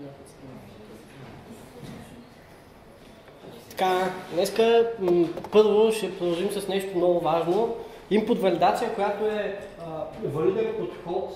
Така, днеска първо ще продължим с нещо много важно. Input валидация, която е валиден подход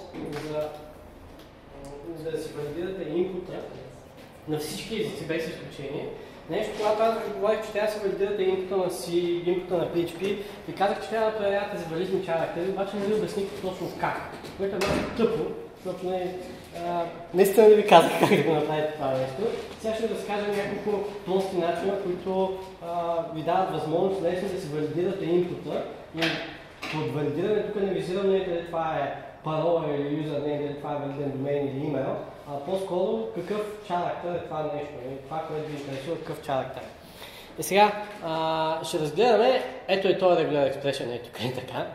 за да си валидирате инпута на всички езици, без изключение. Нещо, когато аз ви говорих, че трябва да се валидирате инпута на C, инпута на PHP, ви казах, че трябва да проверявате за валидни чарактери, обаче не ви обясних точно как, което е много тъпо, защото наистина не ви казах как да го направите това нещо. Сега ще разкажа няколко прости начина, които ви дават възможност лесно да си валидирате инпута. И под валидиране тук не визирам дали това е парола или юзернейм, дали това е валиден домейн или имейл, а по-скоро какъв чарактер е това нещо, това, което ви интересува, какъв чарактер. И сега ще разгледаме, ето и този regular expression, ето тук и така.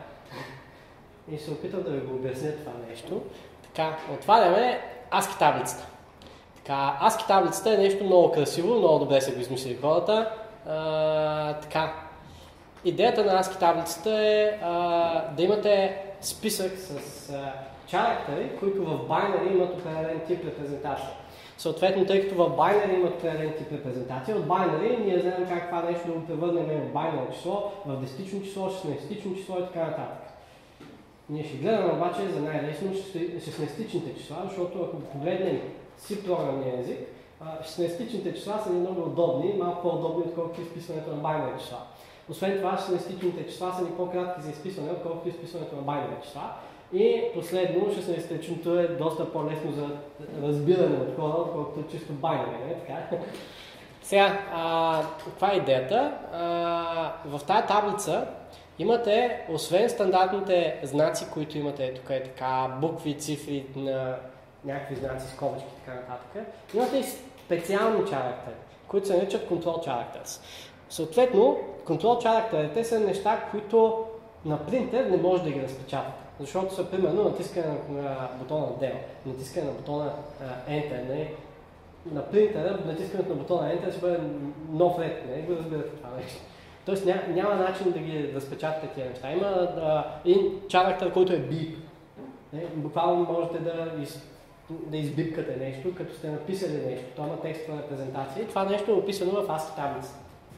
И се опитам да ви го обясня това нещо. Така, отваряме ASCII таблицата. Така, ASCII таблицата е нещо много красиво, много добре са го измислили хората. Така, идеята на ASCII таблицата е да имате списък с чарактери, които в binary имат определен тип репрезентация. Съответно, тъй като в binary имат определен тип репрезентация, от binary ние знаем как това нещо да го превърнем в binary число, в десетично число, 16-тично число и така нататък. Ние ще гледаме обаче за най-лесно 16-тичните числа, защото ако погледнем C програмния език, 16-тичните числа са много удобни, малко по-удобни, отколкото изписването на binary числа. Освен това, 16-тичните числа са ни по-кратки за изписване, отколкото изписването на binary числа. И последно, 16-тичното е доста по-лесно за разбиране от хора, отколкото чисто binary, не така? Сега, това е идеята. В тази таблица имате, освен стандартните знаци, които имате тук е така, букви, цифри, някакви знаци, скобички и така нататък, имате и специални чарактери, които се наричат control characters. Съответно, control characterите са неща, които на принтер не може да ги разпечатате, защото са примерно натискане на бутона Del, натискане на бутона Enter. На принтера натискането на бутона Enter ще бъде нов ред, не го разбирате това нещо. Тоест няма начин да ги разпечатате тия неща. Има един чарактер, който е beep. Буквално можете да избипкате нещо, като сте написали нещо. Това има текстова репрезентация и това нещо е описано в ASCII таблицата.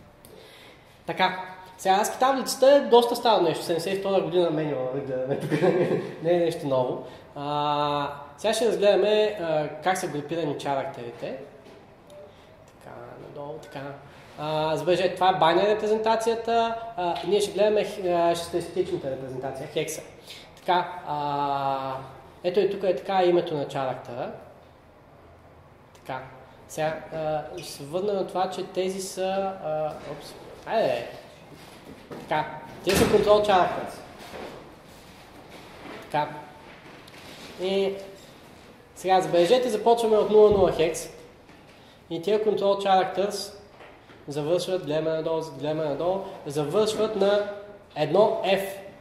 Така, сега ASCII таблицата е доста старо нещо, 72 година менюал, не е нещо ново. Сега ще разгледаме как са групирани чарактерите. Така, надолу, така. Забележете, това е binary репрезентацията, ние ще гледаме 16-тичната репрезентация, хекса. Така, ето и тук е така името на чарактера. Така, сега ще се върна на това, че тези са... Така, тези са control characters. Така. И сега забележете, започваме от 00 хекс. И тия control characters завършват, гледаме надолу, завършват на 1F.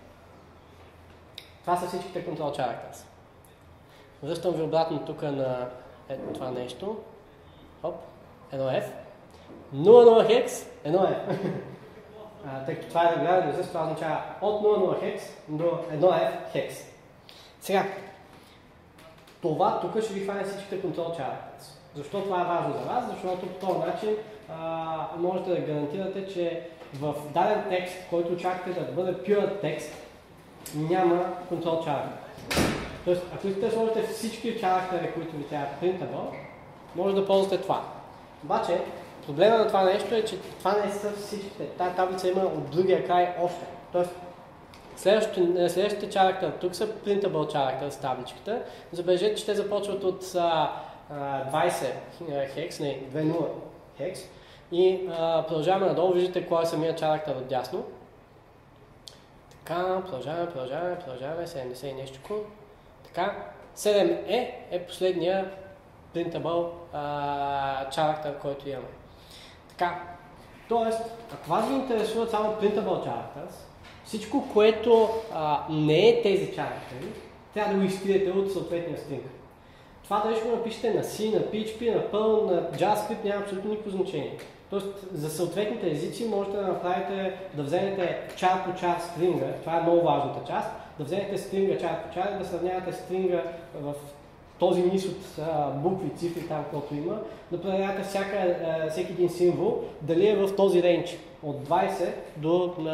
Това са всичките control characters. Връщам ви обратно тук на това нещо. Хоп, 1F. 00 хекс, 1F. Тъй като това е регулярен език, това означава от 00 хекс до 1F хекс. Сега, това тук ще ви хване всичките control characters. Защо това е важно за вас? Защото по този начин можете да гарантирате, че в даден текст, който очаквате да бъде pure текст, няма control character. Тоест, ако искате да сложите всички чарактери, които ви трябва printable, може да ползвате това. Обаче, проблема на това нещо е, че това не са всичките. Тази таблица има от другия край още. Тоест, следващите чарактери тук са printable characters с табличката. Забележете, че те започват от 20 хекс, не, 20 хекс. И продължаваме надолу, виждате кой е самия чарактер от дясно. Така, продължаваме, 70 и нещо. Така, 7E е последния printable чарактер, който имаме. Така, тоест, ако вас ви интересуват само printable characters, всичко, което не е тези чарактери, трябва да го изтриете от съответния стринг. Това дали ще го напишете на C, на PHP, на Perl, на JavaScript, няма абсолютно никакво значение. Тоест, за съответните езици можете да направите, да вземете чар по чар стринга, това е много важната част, да вземете стринга чар по чар и да сравнявате стринга в този низ от букви, цифри, там, който има, да проверявате всеки един символ, дали е в този рейндж от 20 до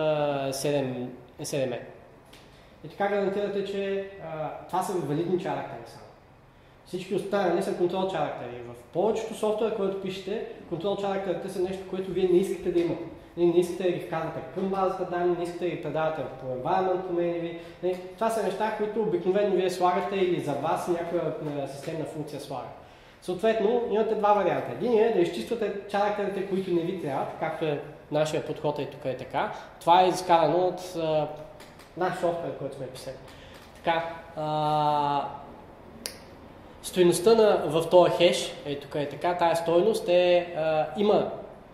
7. И така гарантирате, че това са валидни чарактери само. Всички останали са контрол чарактери. В повечето софтуер, който пишете, контрол чарактерите са нещо, което вие не искате да имате. Не искате да ги вкарвате към базата данни, не искате да ги предавате по environment промени ви. Това са неща, които обикновено вие слагате или за вас някоя системна функция слага. Съответно, имате два варианта. Един е да изчиствате чарактерите, които не ви трябват, както е нашия подход и тук е така. Това е изкарано от наш софтуер, който сме писали. Така, стойността в този хеш, тук е така, тая стойност има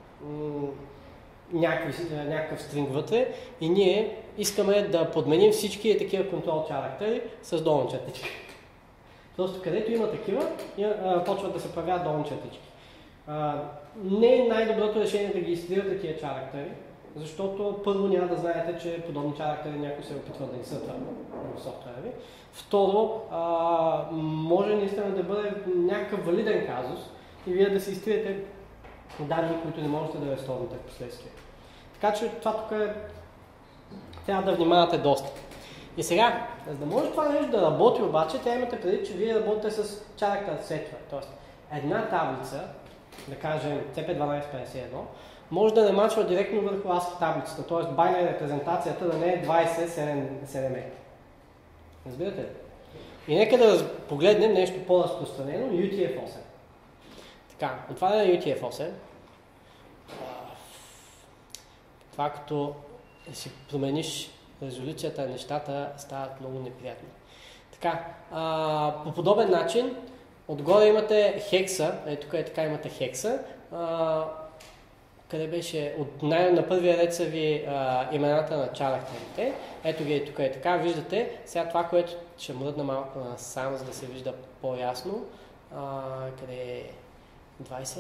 някакъв стринг вътре и ние искаме да подменим всички такива контрол чарактери с долни чертички. Просто където има такива, почват да се правят долни чертички. Не е най-доброто решение да ги изтрирате такива чарактери, защото първо няма да знаете, че подобни чарактери някой се опитва да инсъртва в софтуера ви. Второ, може наистина да бъде някакъв валиден казус и вие да си изтриете данни, които не можете да ресторнете в последствие. Така че това тук трябва да внимавате доста. И сега, за да може това нещо да работи обаче, трябва да имате преди, че вие работите с character сетвер. Тоест, една таблица, да кажем CP1251, може да не мачва директно върху ASCII таблицата, т.е. байнер репрезентацията да не е 20-7. Разбирате ли? И нека да погледнем нещо по-разпространено, UTF-8. Така, отваряме UTF-8. Това като си промениш резолюцията на нещата, стават много неприятни. Така, по подобен начин, отгоре имате хекса, тук е така имате хекса, къде беше, на първия ред са ви имената на чарактерите, ето ги тук е така, виждате, сега това, което ще мръдна малко насам, за да се вижда по-ясно, къде е 20.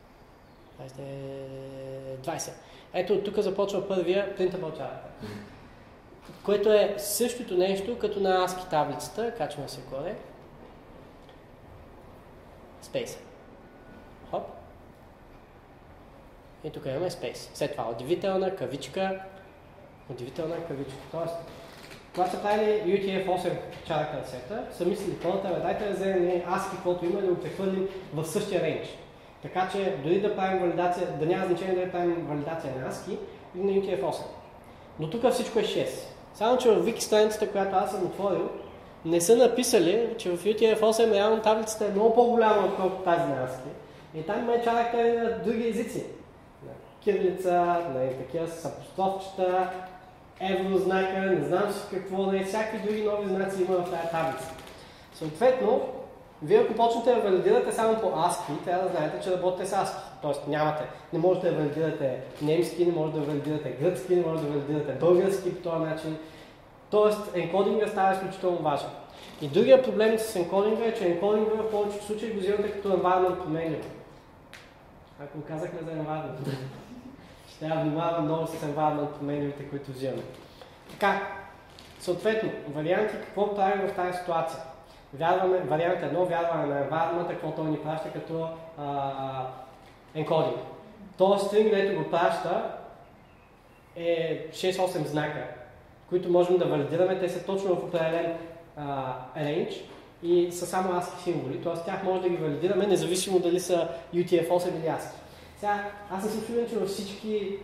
Ето тук започва първия printable character, което е същото нещо, като на ASCII таблицата, качваме се горе, Space. Хоп. И тук имаме Space. След това удивителна кавичка. Тоест, когато са правили UTF-8 character сета, са мислили хората, дайте да вземем ASCII, който има, да го прехвърлим в същия рейндж. Така че дори да правим валидация, да няма значение да правим валидация на ASCII или на UTF-8. Но тук всичко е 6. Само че в wiki страницата, която аз съм отворил, не са написали, че в UTF-8 реално таблицата е много по-голяма, отколкото тази на ASCII. И там има чарактери на други езици. На кирилица, на такива с апострофчета, еврознака, не знам си какво, всякакви други нови знаци има в тази таблица. Съответно, вие ако почнете да валидирате само по ASCII, трябва да знаете, че работите с ASCII. Тоест не можете да валидирате немски, не можете да валидирате гръцки, не можете да валидирате български по този начин. Тоест енкодинга става изключително важен. И другия проблем с енкодинга е, че енкодинга в повечето случаи го взимате като environment променливо. Ако казахме за environment, ще трябва да внимаваме много с environment променливите, които взимаме. Така, съответно, варианти какво правим в тази ситуация? Вариант 1, вярваме на environment, какво той ни праща като енкодинг. Този стринг, дето го праща, е 6-8 знака, които можем да валидираме. Те са точно в определен range и са само ASCII символи, т.е. тях може да ги валидираме, независимо дали са UTF-8 или ASCII. Сега, аз не съм сигурен, че във всички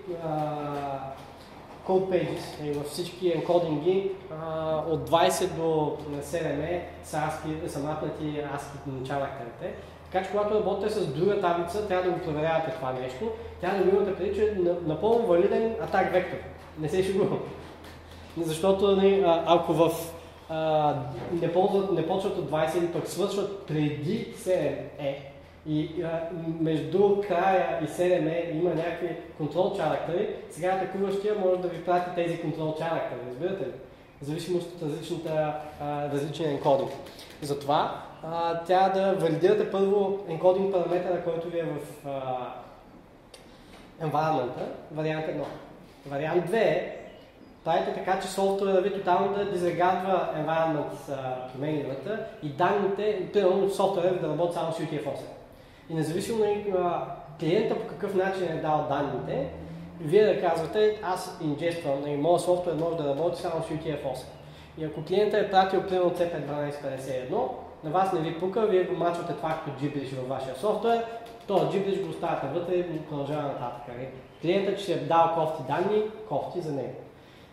code pages, във всички енкодинги от 20 до 7 са мапнати ASCII чарактерите. Така че когато работите с друга таблица, трябва да го проверявате това нещо. Трябва да го имате преди, че е напълно валиден атак вектор. Не се шегувам. Защото ако не почват от 20 или пък свършват преди 7E и между края и 7E има някакви контрол чарактери, сега атакуващия може да ви прати тези контрол чарактери, разбирате ли? В зависимост от различен енкодинг. Затова трябва да валидирате първо енкодинг параметъра, който ви е в environment, вариант 1. Вариант 2 е правите така, че софтуера ви тотално да дизрегардва environment променливата и данните, примерно софтуера ви да работи само с UTF-8. И независимо клиента по какъв начин е дал данните, вие да казвате, аз инжествам, моят софтуер може да работи само с UTF-8. И ако клиента е пратил примерно CP1251, на вас не ви пука, вие го мачвате това като gibberish във вашия софтуер, този gibberish го оставяте вътре и продължава нататък. Клиентът, че си е дал кофти данни, кофти за него.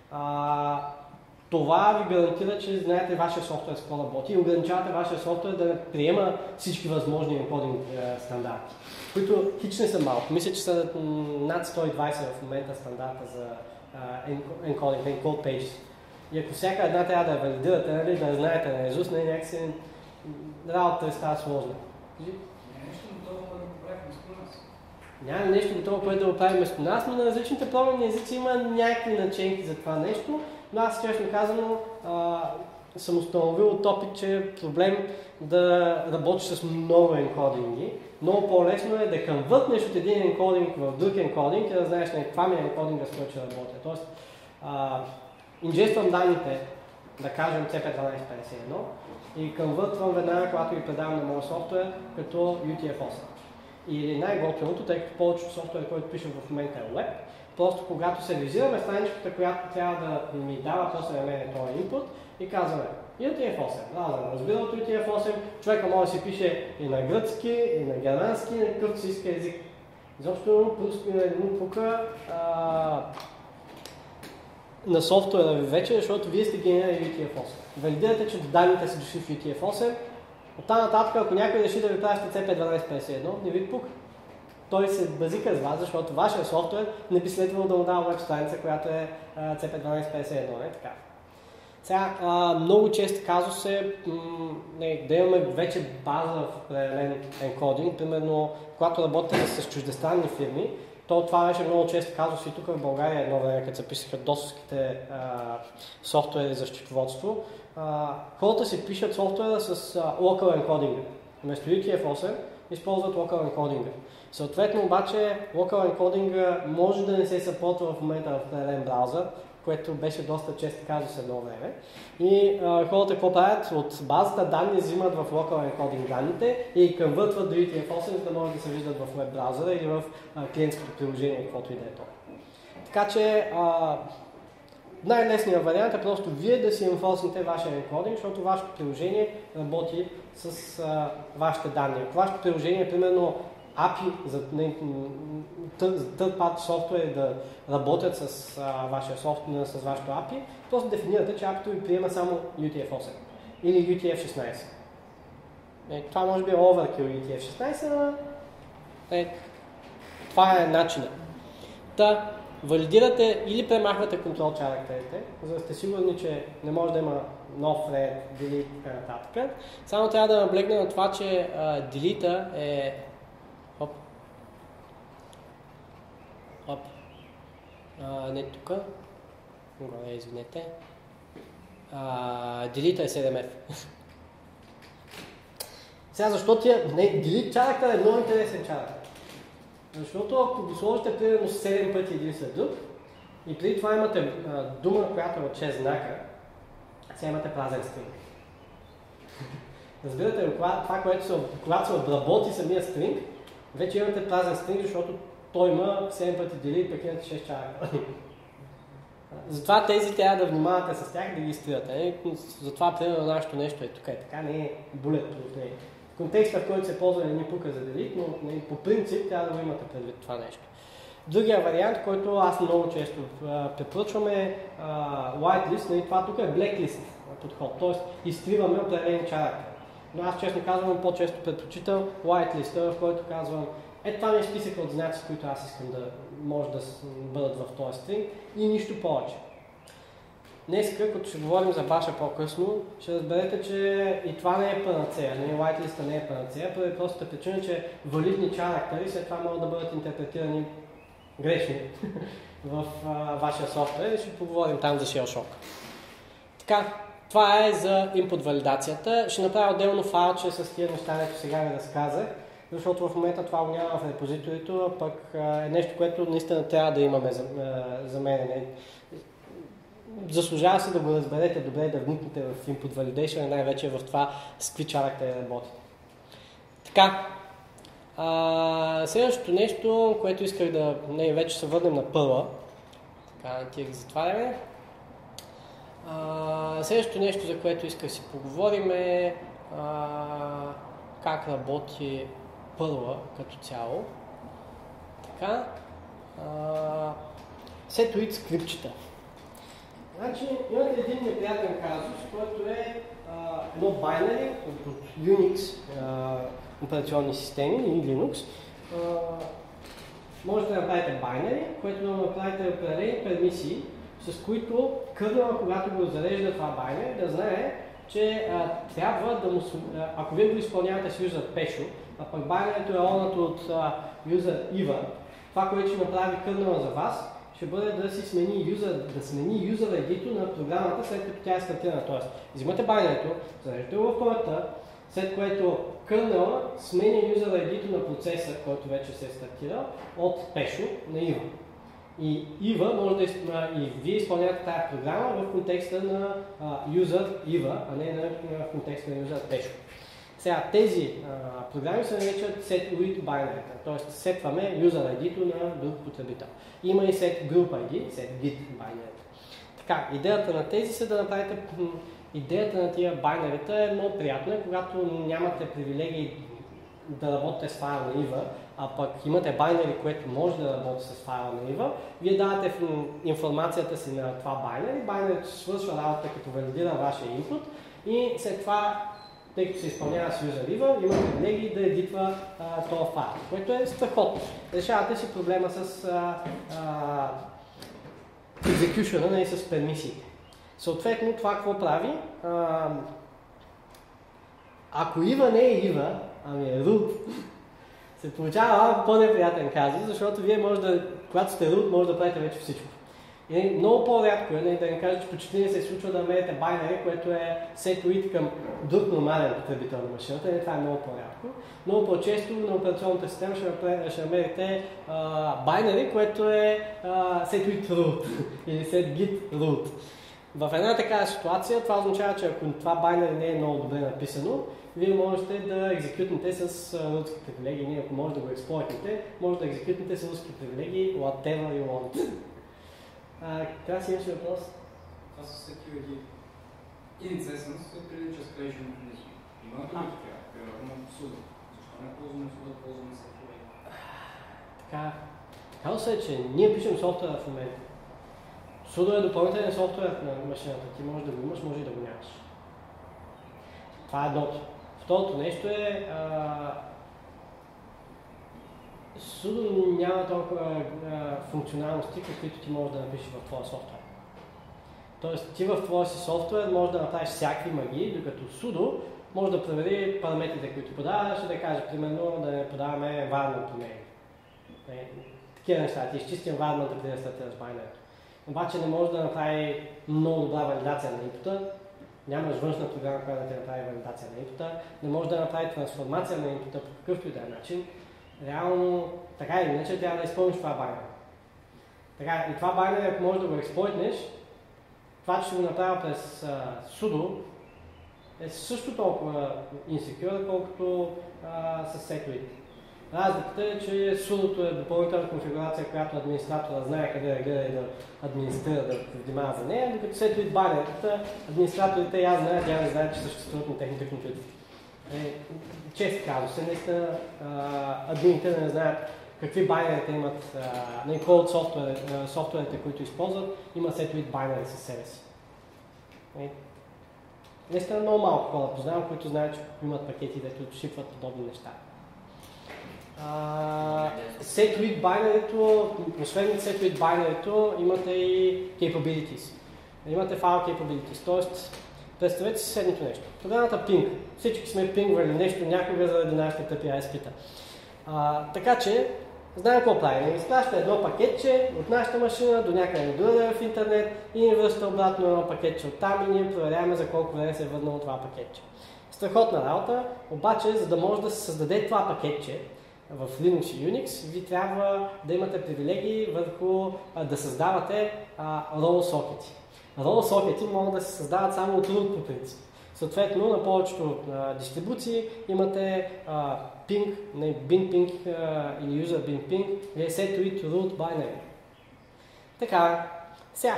Това ви гарантира, че знаете вашия софтуер с какво работи и ограничавате вашия софтуер да не приема всички възможни енкодинг стандарти, които хич не са малко. Мисля, че са над 120 в момента стандарта за encoding, encode pages. И ако всяка една трябва да я валидирате, нали, да я знаете на Езус, някакси работата става сложна. Няма нещо готово, което да го правим вместо нас, но на различните програмни езици има някакви начинки за това нещо. Но аз честно казано съм установил от опит, че е проблем да работиш с много енкодинги. Много по-лесно е да конвъртнеш от един енкодинг в друг енкодинг и да знаеш на каква ми е енкодинга, с който ще работя. Тоест, инжествам данните, да кажем CP1251 и конвъртвам веднага, когато ги предавам на моят софтуер, като UTF-8. И най-готвеното, тъй като повечето софтуер, който пишем в момента е web, просто когато се визираме страничката, която трябва да ми дава после на мен този input и казваме UTF-8, разбира от UTF-8, човека може да си пише и на гръцки, и на германски, и на какъвто си иска език. Защото му пука на софтуера ви вече, защото вие сте генерирали UTF-8. Валидирате, че данните са дошли в UTF-8. Оттам нататък, ако някой реши да ви праща CP1251, не ви пука. Той се базика с вас, защото вашия софтуер не би следвало да му дава веб страница, която е CP1251, не така. Сега, много често казус е да имаме вече база в определен енкодинг, примерно когато работим с чуждестранни фирми, то това беше много често казус и тук в България едно време, като се писаха досовските софтуери за счетоводство. Хората си пишат софтуера с local encoding. Вместо UTF-8 използват local encoding. Съответно обаче local encoding може да не се съпортва в момента в определен браузър, което беше доста често казус едно време. И хората какво правят? От базата данни взимат в local encoding данните и конвъртват до UTF-8, за да могат да се виждат в веб браузъра или в клиентското приложение, каквото и да е то. Така че най-лесният вариант е просто вие да си инфорсните вашия енкодинг, защото вашето приложение работи с вашите данни. Ако вашето приложение е примерно API за third-party софтуер да работят с вашия софтуер, с вашето API, просто дефинирате, че API-то ви приема само UTF-8 или UTF-16. Това може би е overkill UTF-16, но това е начинът. Валидирате или премахвате контрол characterите, за да сте сигурни, че не може да има нов thread, delete и така нататък. Само трябва да наблегна на това, че delete е не тук. Извинете. Delete е 7F. Сега защо delete character е много интересен character. Защото ако го сложите примерно 7 пъти един след друг и преди това имате дума, която е от 6 знака, сега имате празен стринг. Разбирате ли, когато се обработи самия стринг, вече имате празен стринг, защото той има 7 пъти delete, пък имате 6 чаракта. Затова тези трябва да внимавате с тях, да ги изтрирате. Затова, примерно, нашето нещо е тук така, не е bulletproof. В контекста, в който се ползва, не ни пука за delete, но по принцип трябва да го имате предвид това нещо. Другия вариант, който аз много често препоръчвам е whitelist, това тук е blacklist подход, т.е. изтриваме определени чаракта. Но аз честно казвам, по-често предпочитам whitelist, в който казвам това ми е списък от знаци, които аз искам да може да бъдат в този стринг и нищо повече. Днес, като ще говорим за баша по-късно, ще разберете, че и това не е панацея, whitelist не е панацея, поради простата причина, че валидни чарактери след това могат да бъдат интерпретирани грешни в вашия софтуер и ще поговорим там за shell shock. Така, това е за input валидацията. Ще направя отделно файлче с тия неща, които сега ви разказах, защото в момента това го няма в репозиторито, пък е нещо, което наистина трябва да имаме за мен. заслужава се да го разберете добре, да вникнете в input validation и най-вече в това с какви чарактери работите. Така, следващото нещо, което исках да... вече се върнем на първа. Така, не ти ги затваряме. Следващото нещо, за което исках да си поговорим е как работи първа като цяло. Така, set-with скрипчета. Значи, имате един неприятен казус, който е едно binary от Unix операционни системи или Linux. Можете да направите binary, което да направите определени пермисии, с които кърнела, когато го зарежда това binary, да знае, че трябва да му... ако вие го изпълнявате с user Pesho, а пък binary е онато от user Eva, това, което ще направи кърнела за вас, ще бъде да смени user ID на програмата, след като тя е стартирана. Тоест, взимате binary-то, зареждате го в паметта, след което кърнела сменя user ID на процеса, който вече се е стартирал, от Pesho на Eva. И Eva може да и вие изпълнявате тази програма в контекста на user Eva, а не в контекста на user Pesho. Сега, тези програми се наричат set-with binary, т.е. сетваме user ID-то на друг потребител. Има и set group ID, set-git binary. Така, идеята на тези са да направите... Идеята на тия байнерите е много приятна, когато нямате привилегии да работите с файл на Eva, а пък имате байнери, което може да работи с файл на Eva, вие давате информацията си на това байнери, байнерито свършва работа като валидира вашия input и след това, тъй като се изпълнява с user Eva, има привилегии да едитва този файл, което е страхотно. Решавате си проблема с execution и с пермисиите. Съответно, това какво прави? Ако Eva не е Eva, ами е root, се получава малко по-неприятен казус, защото вие може да, когато сте root, може да правите вече всичко. И много по-рядко е, да не кажа, че почти не се случва да намерите binary, което е set-with към друг нормален потребител на машината, не, това е много по-рядко. Много по-често на операционната система ще намерите binary, което е set-with root или set-git root. В една такава ситуация това означава, че ако това binary не е много добре написано, вие можете да екзекютнете с рутски привилегии. Ако може да го експлойтнете, може да екзекютнете с рутски привилегии whatever you want. Трябва да си имаш въпрос? Това са security. In-sessions се прилича с creation mechanism. Има ли такива? Примерно sudo. Защо не ползваме sudo, ползваме security? Така, казва се, че ние пишем софтуера в момента. Sudo е допълнителен софтуер на машината. Ти може да го имаш, може и да го нямаш. Това е едното. Второто нещо е Sudo няма толкова функционалности, каквито ти можеш да напишеш в твоя софтуер. Тоест ти в твоя си софтуер можеш да направиш всякакви магии, докато Sudo може да провери параметрите, които подаваш и да каже, примерно, да не подаваме environment промени. Такива неща. Ти изчисти environment преди да стартираш байнерито. Обаче не може да направи много добра валидация на инпута. Нямаш външна програма, която да ти направи валидация на инпута. Не може да направи трансформация на инпута по какъвто и да е начин. Реално, така или иначе, трябва да изпълниш това байнер. Така, и това байнер, ако можеш да го експлойтнеш, това, че ще го направя през sudo, е също толкова insecure, колкото с security. Разликата е, че sudo-то е допълнителна конфигурация, която администратора знае къде да гледа и да администрира, да внимава за нея, докато security байнерите, администраторите я знаят, тя не знаят, че съществуват на техните компютри. Често казва се, наистина админите не знаят какви байнерите имат, кой от софтуерите, които използват, има set-with байнери със себе си. Наистина много малко хора познавам, които знаят, че имат пакети, дето шипват подобни неща. Set-with байнерито, освен set-with байнерито, имате и capabilities. Имате file capabilities, т.е. представете си следното нещо. Програмата Ping. Всички сме пингвали нещо някога заради нашите тъпи ISP-та. Така че, знаем какво правим. Изпраща едно пакетче от нашата машина до някъде другаде в интернет и ни връща обратно едно пакетче оттам и ние проверяваме за колко време се е върнало това пакетче. Страхотна работа, обаче за да може да се създаде това пакетче в Linux и Unix, ви трябва да имате привилегии върху да създавате role сокети. Role сокети могат да се създават само от root по принцип. Съответно, на повечето дистрибуции имате ping, bin ping или user bin ping, или set to it root binary. Така, сега,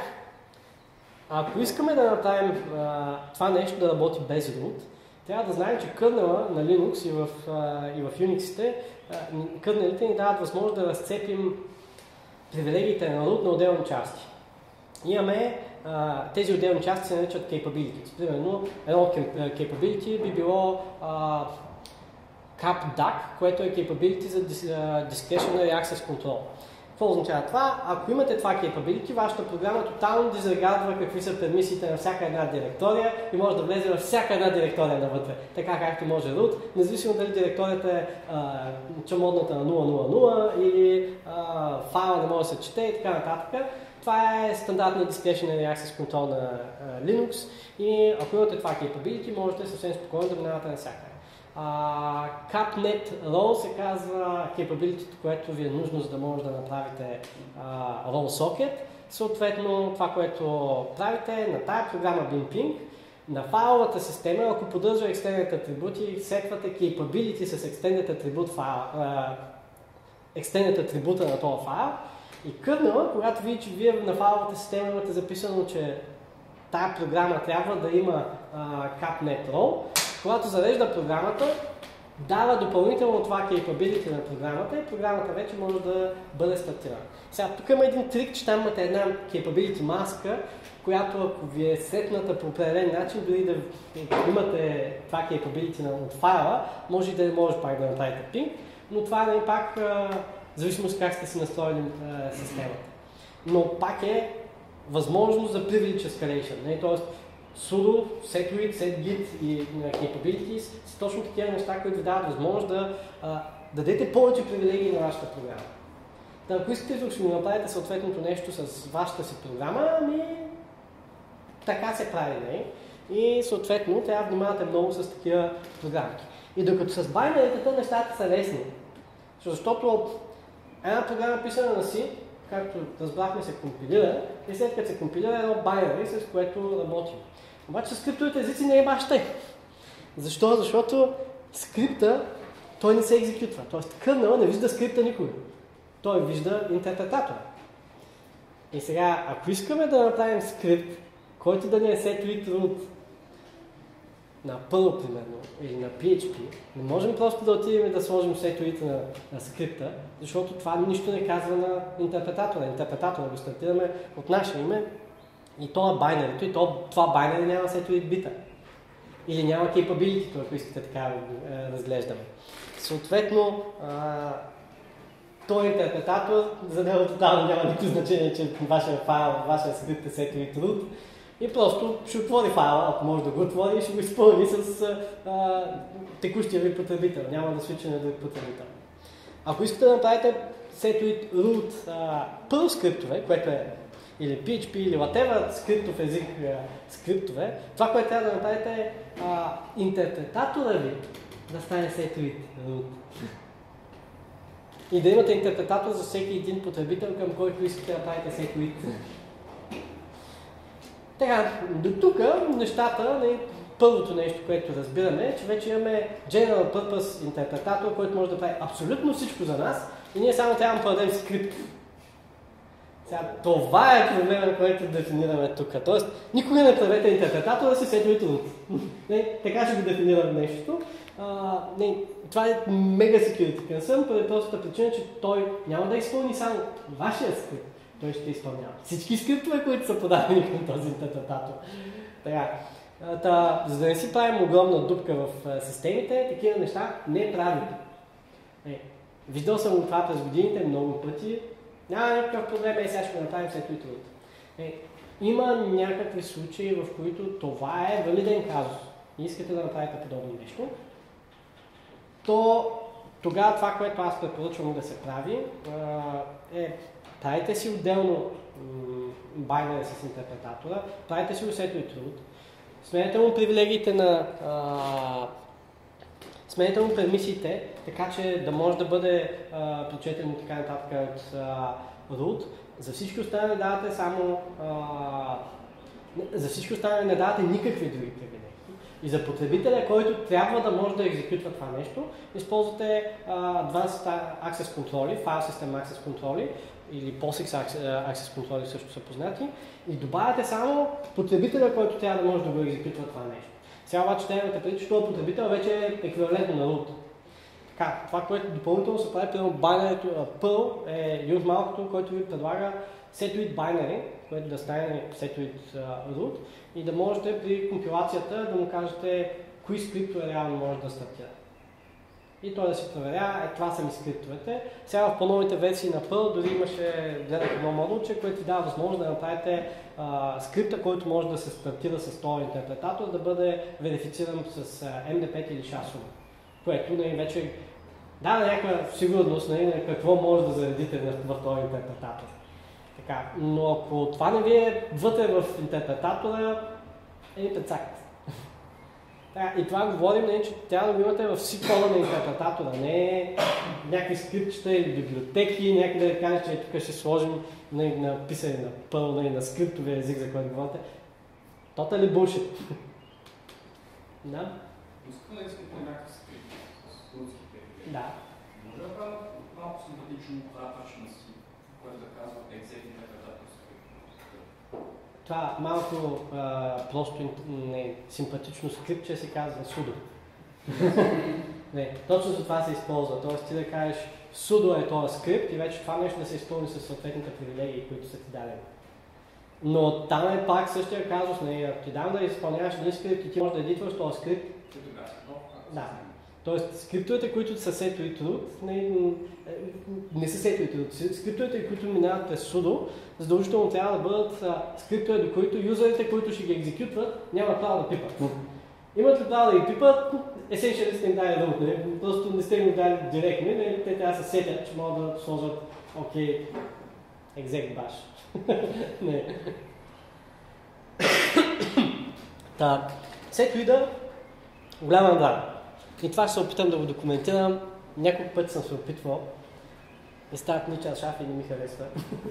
ако искаме да направим това нещо да работи без root, трябва да знаем, че кърнела на Linux и в Unix-ите, кърнелите ни дават възможност да разцепим привилегиите на root на отделни части. Имаме тези отделни части се наричат capabilities. Примерно, едно capability би било capDAC, което е capability за discretionary access control. Какво означава това? Ако имате това capability, вашата програма тотално дизрегардва какви са пермисиите на всяка една директория и може да влезе във всяка една директория навътре, така както може root, независимо дали директорията е чамодната на 0.0.0 или файла не може да се чете и така нататък. Това е стандартният discretionary access control на Linux и ако имате това capability, можете съвсем спокойно да минавате навсякъде. CapNet Role се казва capability, което ви е нужно, за да може да направите Role Socket. Съответно, това, което правите на тая програма BinPing, на файловата система, ако поддържа extended атрибути, сетвате capability с extended атрибут extended атрибута на този файл. И кърнела, когато види, че вие на файловата система имате записано, че тая програма трябва да има CapNet Role, когато зарежда програмата, дава допълнително това capability на програмата и програмата вече може да бъде стартирана. Сега, тук има един трик, че там имате една capability маска, която ако ви е сетната по определен начин, дори да имате това capability от файла, може да може пак да направите ping, но това е пак в зависимост как сте си настроили системата. Но пак е възможност за privilege escalation, т.е. sudo, setwit, setgit и capabilities са точно такива неща, които ви дават възможност да дадете повече привилегии на вашата програма. Да, ако искате да ще направите съответното нещо с вашата си програма, така се прави, не? И съответно трябва да внимавате много с такива програмки. И докато с байнерите нещата са лесни, защото една програма писана на C, както разбрахме, се компилира и след като се компилира едно байнери, с което работим. Обаче с скриптовите езици не е баш тъй. Защо? Защото скрипта, той не се екзекютва. Тоест кърнела не вижда скрипта никога. Той вижда интерпретатора. И сега, ако искаме да направим скрипт, който да ни е set with root на Perl, примерно, или на PHP, не можем просто да отидем и да сложим set with на скрипта, защото това нищо не казва на интерпретатора. Интерпретатора го стартираме от наше име и то е байнерито, и това байнери няма set with бита. Или няма capability, ако искате така разглеждаме. Съответно, този интерпретатор, за него тотално няма никакво значение, че вашия файл, вашия скрипт е set with root и просто ще отвори файла, ако може да го отвори и ще го изпълни с текущия ви потребител. Няма да свича на друг потребител. Ако искате да направите set with root Perl скриптове, което е или PHP, или whatever скриптов език скриптове, това, което трябва да направите е интерпретатора ви да стане set with root. И да имате интерпретатор за всеки един потребител, към който искате да правите set with. Така, до тук нещата, първото нещо, което разбираме е, че вече имаме General Purpose интерпретатор, който може да прави абсолютно всичко за нас и ние само трябва да продадем скрипт. Сега, това е проблема, който дефинираме тук. Тоест, никога не правете интерпретатора си set with root. Така ще го дефинираме нещото. Това е мега security concern, поради простата причина, че той няма да изпълни само вашия скрипт. Той ще изпълнява всички скриптове, които са подадени към този интерпретатор. Така, за да не си правим огромна дупка в системите, такива неща не правим. Виждал съм това през годините много пъти. Няма никакъв проблем, сега ще го направим след това. Има някакви случаи, в които това е валиден казус и искате да направите подобно нещо, то тогава това, което аз препоръчвам да се прави, е правите си отделно байнери с интерпретатора, правите си set with root, сменете му привилегиите на сменете му пермисиите, така че да може да бъде прочетен и така нататък от root. За всички останали давате само За всички останали не давате никакви други привилегии. И за потребителя, който трябва да може да екзекютва това нещо, използвате Advanced Access Control, File System Access Control или POSIX Access Control също са познати и добавяте само потребителя, който трябва да може да го екзекютва това нещо. Сега обаче те имате преди, че това потребител вече е еквивалентно на root. Така, това, което допълнително се прави, примерно binary Perl е юнит малкото, който ви предлага set-with binary, което да стане set-with root и да можете при компилацията да му кажете кои скриптове реално може да стартира. И той да си проверя, това са ми скриптовете. Сега в по-новите версии на Perl дори гледах едно модулче, което ви дава възможност да направите скрипта, който може да се стартира с този интерпретатор, да бъде верифициран с MD5 или SHA-SUM, което вече дава някаква сигурност на какво може да заредите в този интерпретатор. Така, но ако това не ви е вътре в интерпретатора, прецакате. И това говорим, че трябва да го имате в C-кода на интерпретатора, не някакви скриптчета или библиотеки, някъде да кажа, че тук ще сложим на писане на Perl, на скриптовия език, за който говорите. Totally bullshit. Да? Искам да искате някакви скрипти с рутските. Да. Може да правя малко симпатично кратъчна си, което да казва exec интерпретатор скрипт. Това малко просто симпатично скриптче се казва sudo. Не, точно за това се използва. Тоест ти да кажеш sudo е този скрипт и вече това нещо да се изпълни с съответните привилегии, които са ти дадени. Но там е пак същия казус. Ако ти дам да изпълняваш един скрипт и ти можеш да едитваш този скрипт. Да. Тоест скриптовете, които са set with root, не са set with root. Скриптовете, които минават през sudo, задължително трябва да бъдат скриптове, до които юзерите, които ще ги екзекютват, нямат право да пипат. Имат ли право да ги пипат, essentially сте им дали root, просто не сте им дали директно, те трябва да се сетят, че могат да сложат окей, exec bash. Set with голяма награда. И това ще се опитам да го документирам. Няколко пъти съм се опитвал. И стават нича шафи и не ми харесва.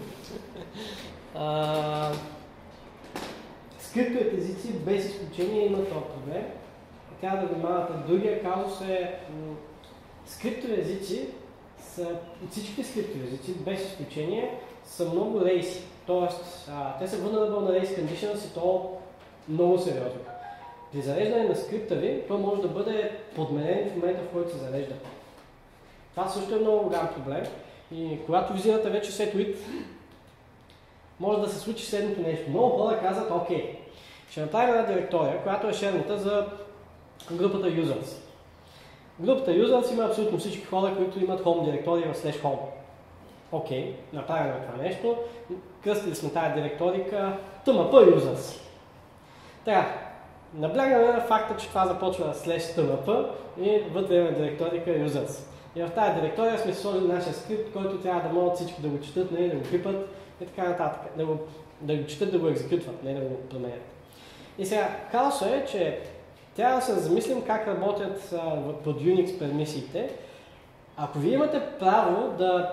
Скриптовите езици без изключение имат този проблем. Трябва да внимавате. Другия казус е скриптови езици всичките скриптови езици без изключение са много рейси. Тоест, те са vulnerable на race conditions и то много сериозно. При зареждане на скрипта ви, той може да бъде подменен в момента, в който се зарежда. Това също е много голям проблем. И когато визирате вече set-with, може да се случи следното нещо. Много хора казват, окей, ще направим една директория, която е шерната за групата users. Групата users има абсолютно всички хора, които имат home директория в /home. Окей, направим това нещо. Кръстили сме тази директорика tmp users. Така, наблягаме на факта, че това започва /tmp и вътре има директорика users. И в тази директория сме сложили нашия скрипт, който трябва да могат всички да го четат, да го пипат и така нататък. Да го четат, да го екзекютват, не да го променят. И сега, хаосът е, че трябва да се замислим как работят под Unix пермисиите. Ако вие имате право да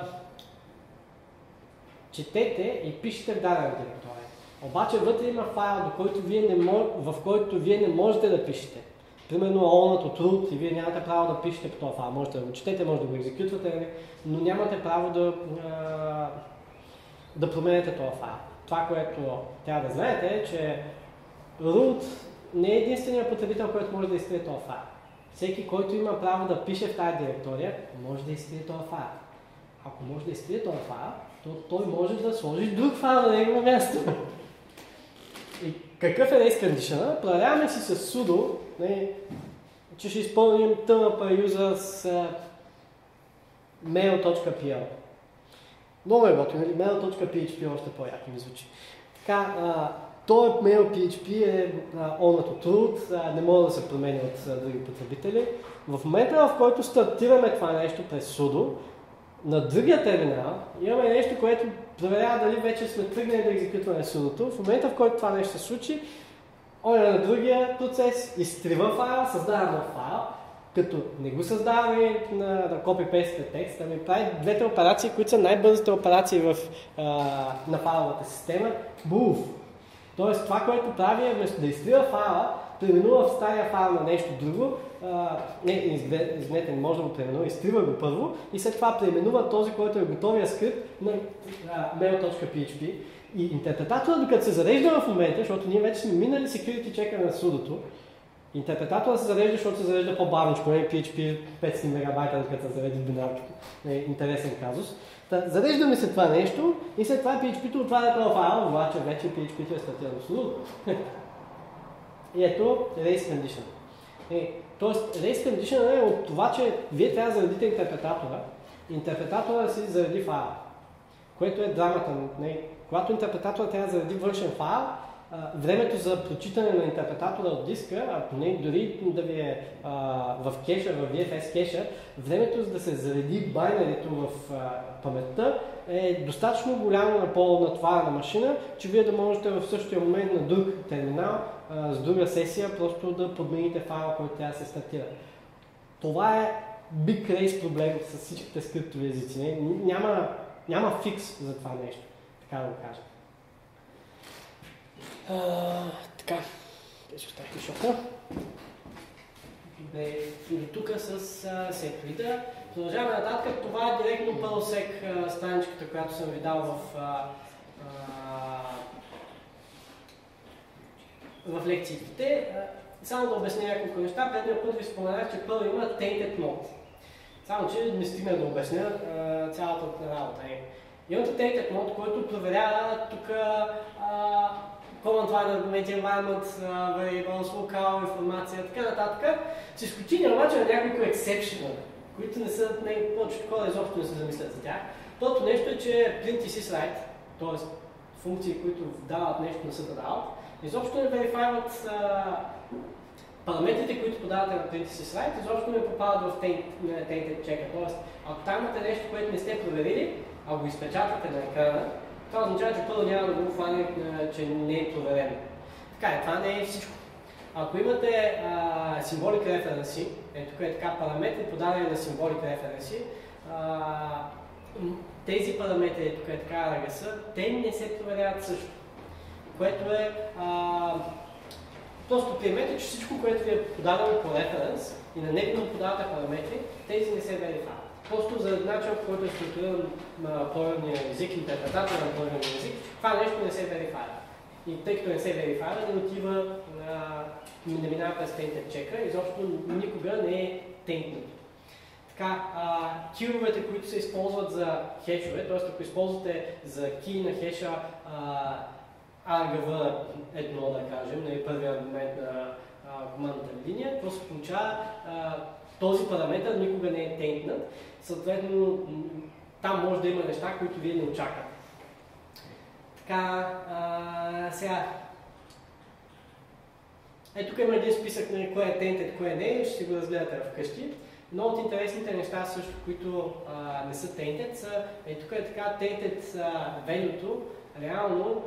четете и пишете в дадена директория, обаче вътре има файл, в който вие не можете да пишете. Примерно owned от root и вие нямате право да пишете по този файл. Можете да го четете, може да го екзекютвате, но нямате право да променяте този файл. Това, което трябва да знаете е, че root не е единственият потребител, който може да изтрие този файл. Всеки, който има право да пише в тази директория, може да изтрие този файл. Ако може да изтрие този файл, то той може да сложи друг файл на негово място. И какъв е race condition? Проверяваме си с sudo, че ще изпълним tmp users mail.pl. Много е готино, mail.php още по-яко ми звучи. Така, този mail.php е owned от root, не може да се промени от други потребители. В момента, в който стартираме това нещо през sudo, на другия терминал имаме нещо, което проверява дали вече сме тръгнали да екзекютваме sudo-то. В момента, в който това нещо се случи, на другия процес изтрива файл, създава нов файл, като не го създаваме да копи-пейстите текст, ами прави двете операции, които са най-бързите операции на файловата система, move. Тоест това, което прави е вместо да изтрива файла, преименува в стария файл на нещо друго, извинете, не може да го преименува, изтрива го първо и след това преименува този, който е готовия скрипт на mail.php. И интерпретатора, докато се зарежда в момента, защото ние вече сме минали security чека на судото, интерпретатора се зарежда, защото се зарежда по-бавничко, PHP 500 мегабайта, докато се зарежда бинарчето. Интересен казус. Зарежда ми се това нещо и след това PHP-то отваря този файл, обаче вече PHP-то е стартирано судото. И ето race condition. Тоест race condition е от това, че вие трябва да заредите интерпретатора. Интерпретатора си зареди файл, което е драмата. Когато интерпретатора трябва да зареди външен файл, времето за прочитане на интерпретатора от диска, а поне дори да ви е в кеша, в VFS кеша, времето за да се зареди байнерито в паметта е достатъчно голямо на по-натоварена машина, че вие да можете в същия момент на друг терминал с друга сесия просто да подмените файла, който трябва да се стартира. Това е big race проблем с всичките скриптови езици. Няма фикс за това нещо, така да го кажа. Така, те ще оставихме шока. До тук с секвида. Продължаваме нататък. Това е директно пълсек страничката, която съм ви дал в лекциите. Само да обясня няколко неща. Предния път ви споменах, че Perl има tainted mode. Само, че не стигна да обясня цялата работа. Имате tainted mode, който проверява тук command line argument, environment, variables, локал, информация, така нататък. С изключение обаче на няколко exception, които не са, повечето хора изобщо не се замислят за тях. Първото нещо е, че print и syswrite, т.е. функции, които дават нещо на съда out, изобщо не верифайват параметрите, които подавате на print и syswrite, изобщо не попадат в tainted checker. Т.е. ако там имате нещо, което не сте проверили, а го изпечатате на екрана, това означава, че първо няма да го хване, че не е проверено. Така, това не е всичко. Ако имате symbolic референси, тук е така параметри подадени на symbolic референси, тези параметри, тук е така RGS, те не се проверяват също. Което е просто приемете, че всичко, което ви е подадено по референс и на него да подавате параметри, тези не се верифават. Просто за начин, по който е структуриран на програмния език, интерпретатор на програмния език, това нещо не се верифайва. И тъй като не се верифайва, не отива не минава през tainted checker, изобщо никога не е tainted. Така, киловете, които се използват за хешове, т.е. ако използвате за ки на хеша argv1, да кажем, първия аргумент на командната линия, просто се получава този параметр никога не е taintнат. Съответно, там може да има неща, които вие не очаквате. Така, сега. Тук има един списък на кое е tainted, кое не е, ще си го разгледате вкъщи. Но от интересните неща също, които не са tainted, са, тук е така tainted value-то, реално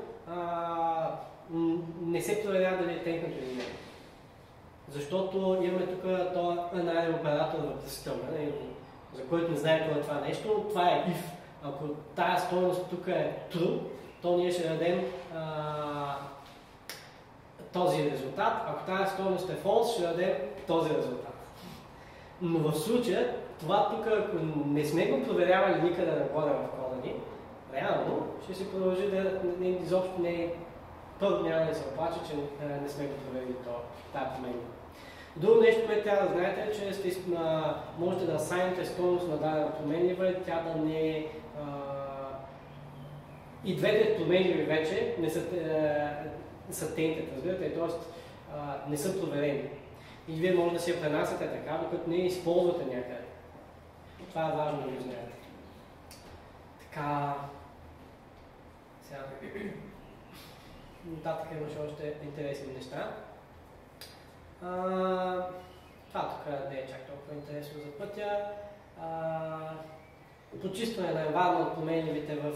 не се проверява дали е taintнато или не. Защото имаме тук този анален оператор в въпросителна, за който не знаем какво е това нещо. Това е if. Ако тази стойност тук е true, то ние ще дадем този резултат. Ако тази стойност е false, ще дадем този резултат. Но в случая, това тук, ако не сме го проверявали никъде нагоре в кода ни, реално ще се продължи да изобщо не е. Първо няма да се оплача, че не сме го проверили тази промени. Друго нещо, което трябва да знаете е, че можете да асайните стойност на дадена променлива, тя да не е... И двете променливи вече не са tainted, разбирате, т.е. не са проверени. И вие може да си я пренасяте така, докато не използвате някъде. Това е важно да го знаете. Така... Сега... Нататък имаше още интересни неща. Това тук не е чак толкова интересно за пътя. Почистване на environment променливите в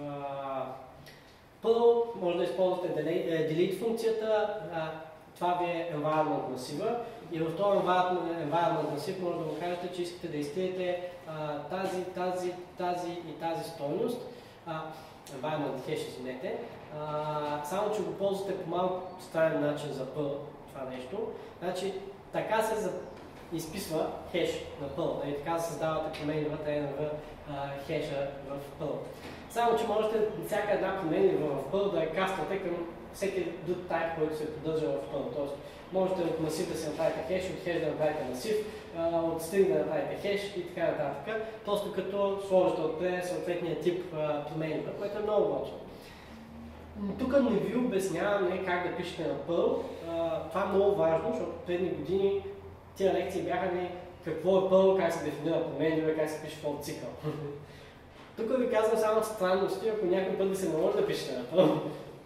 Perl, може да използвате delete функцията, това ви е environment масива и в този environment масив може да го кажете, че искате да изтриете тази и тази стойност. environment хеш, извинете, само че го ползвате по малко странен начин за Perl това нещо. Значи, така се изписва хеш на Perl, и така се създавате промени вътре в хеша в Perl. Само че можете всяка една променлива в Perl да я каствате към всеки друг type, който се поддържа в Perl. Тоест, можете от масив да се направите хеш, от хеш да направите масив, от стринг да направите хеш и така нататък. Просто като сложите отпред съответния тип променлива, което е много готово. Тук не ви обясняваме как да пишете на Perl. Това е много важно, защото предни години тия лекции бяха ни какво е Perl, как се дефинира променлива, как се пише for цикъл. Тук ви казвам само странности, ако някой път ви се наложи да пишете на Perl.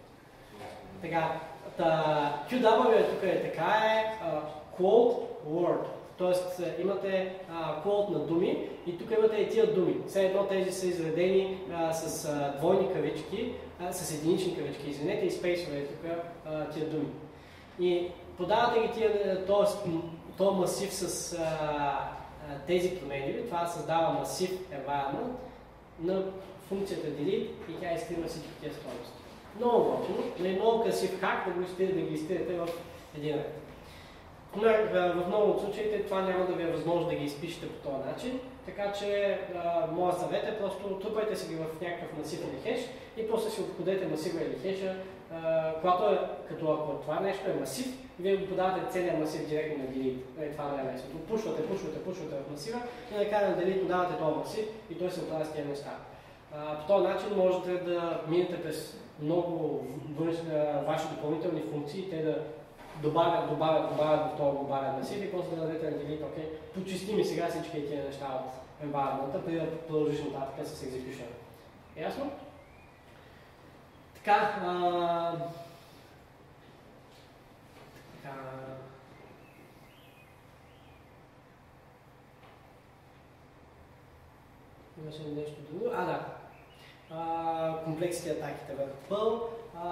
Така, QW тук е така quote word. Тоест имате quote на думи и тук имате и тия думи. Все едно тези са изредени с двойни кавички, с единични кавички, извинете, и спейсове тук тия думи. И подавате ги тия, този масив с тези променливи, това създава масив environment на функцията delete и тя изкрива всички тия стойности. Много готино, много красив хак да ги изтирате в един ред. В много от случаите това няма да ви е възможно да ги изпишете по този начин, така че моят съвет е просто трупайте си ги в някакъв масив или хеш и после си обходете масива или хеша, когато като ако това нещо е масив, вие го подавате целият масив директно на delete. Това не е лесно. Пушвате в масива и накрая на delete подавате този масив и той се оправя с тези неща. По този начин можете да минете през много ваши допълнителни функции, те да добавят в този глобален масив и после да дадете на delete, окей, почисти ми сега всички тези неща от environment-а, преди да продължиш нататък с execution. Ясно? Така, имаше ли нещо друго? Да. Комплексите атаките върху Perl.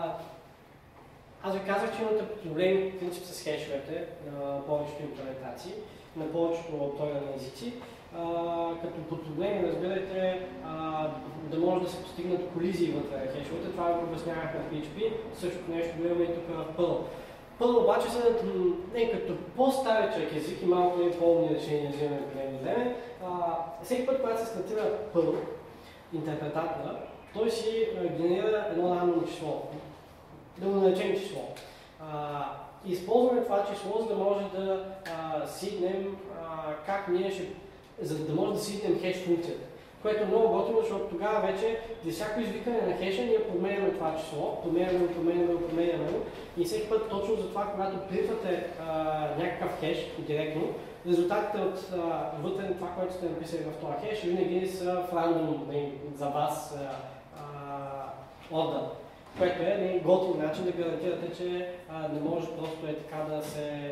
Аз ви казах, че имате проблем в принцип с хешовете на повечето имплементации, на повечето програмни езици. Като под проблеми разбирате да може да се постигнат колизии вътре на хешовете. Това го обяснявахме в PHP, същото нещо го имаме и тук в Perl. Perl обаче са като по-старичък език и малко по-умни решения взимаме по него време. Всеки път, когато се стартира Perl, интерпретатора, той си генерира едно рандомно число. Да го наречем число. Използваме това число, за да може да сиднем как ние за да може да сиднем хеш функцията. Което е много готино, защото тогава вече за всяко извикане на хеша ние променяме това число, променяме и всеки път точно за това, когато прифвате някакъв хеш директно, резултатите от вътре това, което сте написали в този хеш, винаги са в рандом за вас ордер. Което е готин начин да гарантирате, че не може просто така да се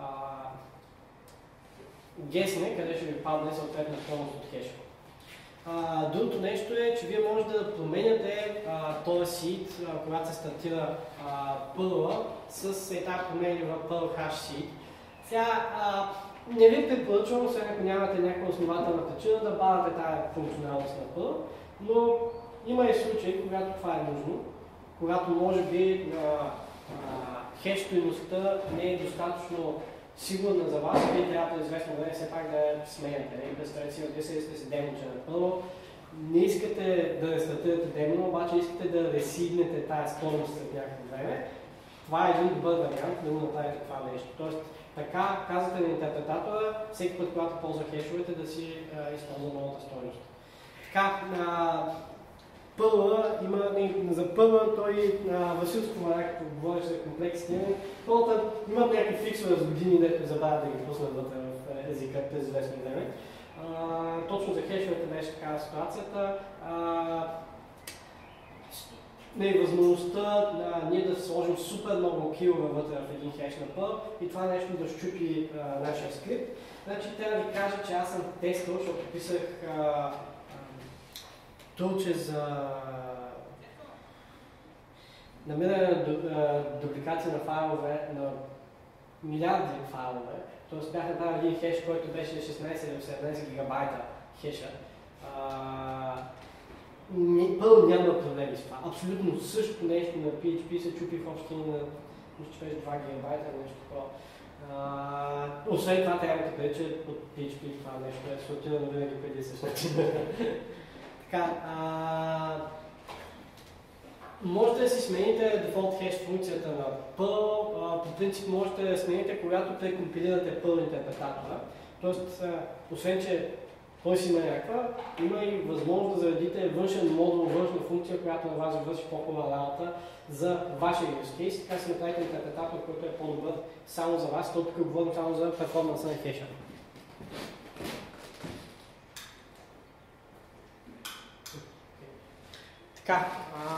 гесне, къде ще ви падне съответна стойност от хеша. Другото нещо е, че вие може да променяте този seed, когато се стартира Perl с тази променлива Perl hash seed. Сега не ви препоръчвам, освен ако нямате някаква основателна причина да бавате тази функционалност на Perl, но има и случаи, когато това е нужно. Когато може би хеш стойността не е достатъчно сигурна за вас, вие трябва да известно време все пак да я сменяте. Представете си, вие сте си демонче на Perl, не искате да рестартирате демона, обаче искате да ресиднете тази стойност след някакво време. Това е един добър вариант да го направите това нещо. Тоест, така казвате на интерпретатора, всеки път, когато ползва хешовете, да си използва новата стойност. Така, Perl има, за Perl той Васил спомена, като говориш за комплексите, Perl имат някакви фиксове за години, дето забавят да ги пуснат вътре в езика през известно време. Точно за хешовете беше такава ситуацията. Възможността ние да сложим супер много килове вътре в един хеш на Perl и това нещо да щупи нашия скрипт. Значи трябва да ви кажа, че аз съм тествал, защото писах тулче за намиране на дупликация на файлове, на милиарди файлове. Тоест бях направил един хеш, който беше 16 или 17 гигабайта хеша. Perl Perl няма проблеми с това. Абсолютно същото нещо на PHP се чупи в общи на 2 гигабайта или нещо такова. Освен това трябва да кажа, че от PHP това нещо е сортирано винаги преди да се сортира. Така, можете да си смените дефолт хеш функцията на Perl. По принцип можете да смените, когато прекомпилирате Perl интерпретатора. Тоест, освен че той си има някаква, има и възможност да заредите външен модул, външна функция, която на вас върши по-хубава работа за вашия use case. Така си направите интерпретатор, който е по-добър само за вас. Тук говорим само за перформанса на хеша. Така,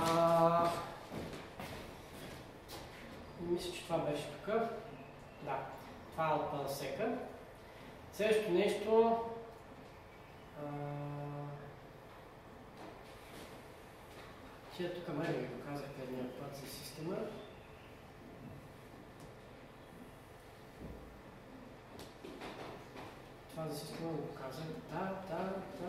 мисля, че това беше тук. Да, това е от парсека. Следващото нещо, тия тук май да ги показах предния път за система. Това за система го показах. Да.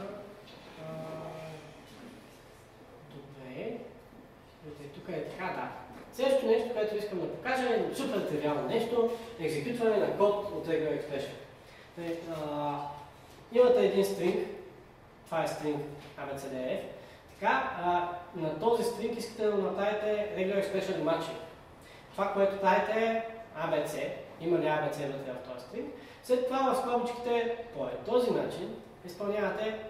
Добре. Тук е така, да. Следващото нещо, което искам да покажа е супер тривиално нещо, екзекютване на код от Regular Expression. Имате един стринг, това е стринг ABCDF. Така, на този стринг искате да направите Regular Expression матчи. Това, което правите е ABC, има ли ABC вътре в този стринг. След това в скобичките по този начин изпълнявате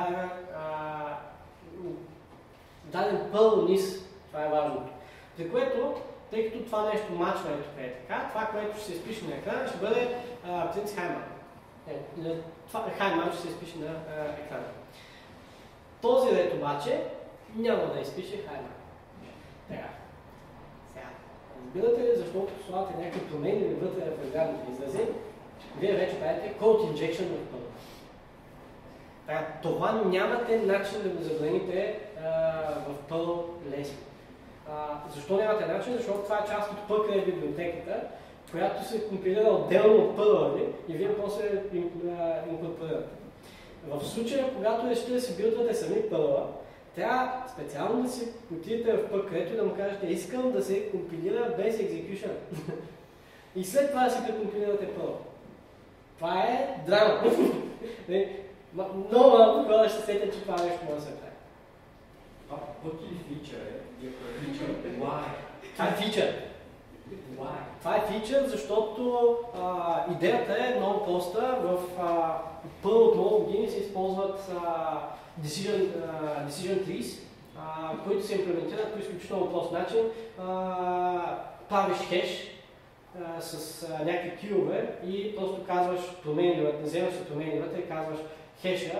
даден Perl низ, това е важното. При което, тъй като това нещо мачването е така, това, което ще се изпише на екрана, ще бъде принцип Heimann. Heimann ще се изпише на екрана. Този ред обаче няма да изпише Heimann. Така. Сега, разбирате ли защо слагате някакви промени вътре в програмните изрази? Вие вече правите code injection в Perl. Така, това нямате начин да го забраните в Perl лесно. Защо нямате начин? Защото това е част от Perl библиотеката, която се компилира отделно от Perl и вие после инкорпорирате. В случая, когато решите да си билдвате сами Perl, трябва специално да си отидете в Perl и да му кажете, искам да се компилира без execution. И след това да си прекомпилирате Perl. Това е драма. Много малко хора ще сетят, че това нещо може да се прави. Пък или фичър е? Фичър, why? Това е фичър. Why? Това е фичър, защото идеята е много проста. В Perl от много години се използват decision trees, които се имплементират по изключително прост начин. Правиш хеш с някакви кюове и просто казваш променливата, вземаш се променливата и казваш хеша,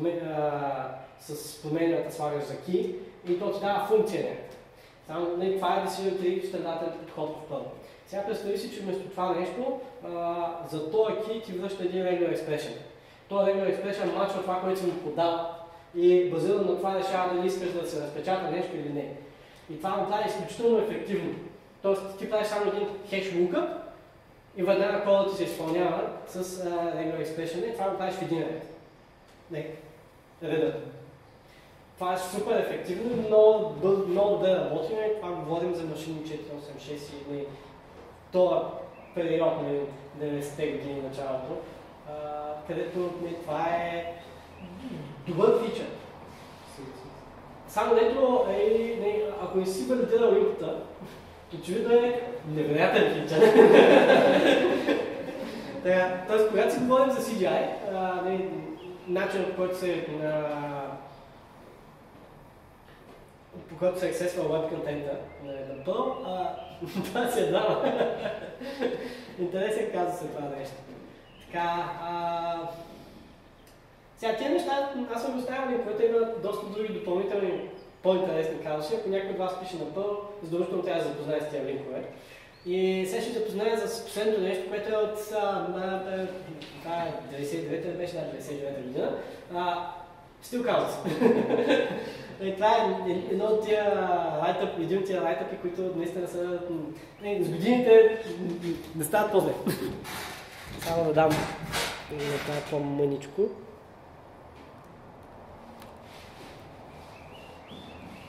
с променливата слагаш за ки и то ти дава функция някаква. Само това е decision tree стандартен подход в Perl. Сега представи си, че вместо това нещо, за този ки ти връща един Regular Expression. Този Regular Expression мачва това, което си му подал и базирано на това решава дали искаш да се разпечата нещо или не. И това му прави изключително ефективно. Тоест ти правиш само един хеш lookup и веднага кодът ти се изпълнява с Regular Expression и това го правиш в един ред. Редът. Това е супер ефективно и много добре работим. Това говорим за машини 486 и този период на 90-те години началото, където това е добър фичър. Само дето, ако не си валидирал инпута, очевидно е невероятен фичър. Тоест, когато си говорим за CGI, начинът по който се ексесва веб контента на Perl, това си е драма. Интересен казус се това нещо. Така, сега тия неща, аз съм оставил линковете, което има доста други допълнителни по-интересни казуси. Ако някой от вас пише на Perl, задължително трябва да запознае с тия линкове. И сега ще запозная за последното нещо, което е от 99-та, беше 99-та година. Стил казус. Това е един от тия райтъпи, които наистина са с годините не стават по-зле. Само да дам на това по-мъничко.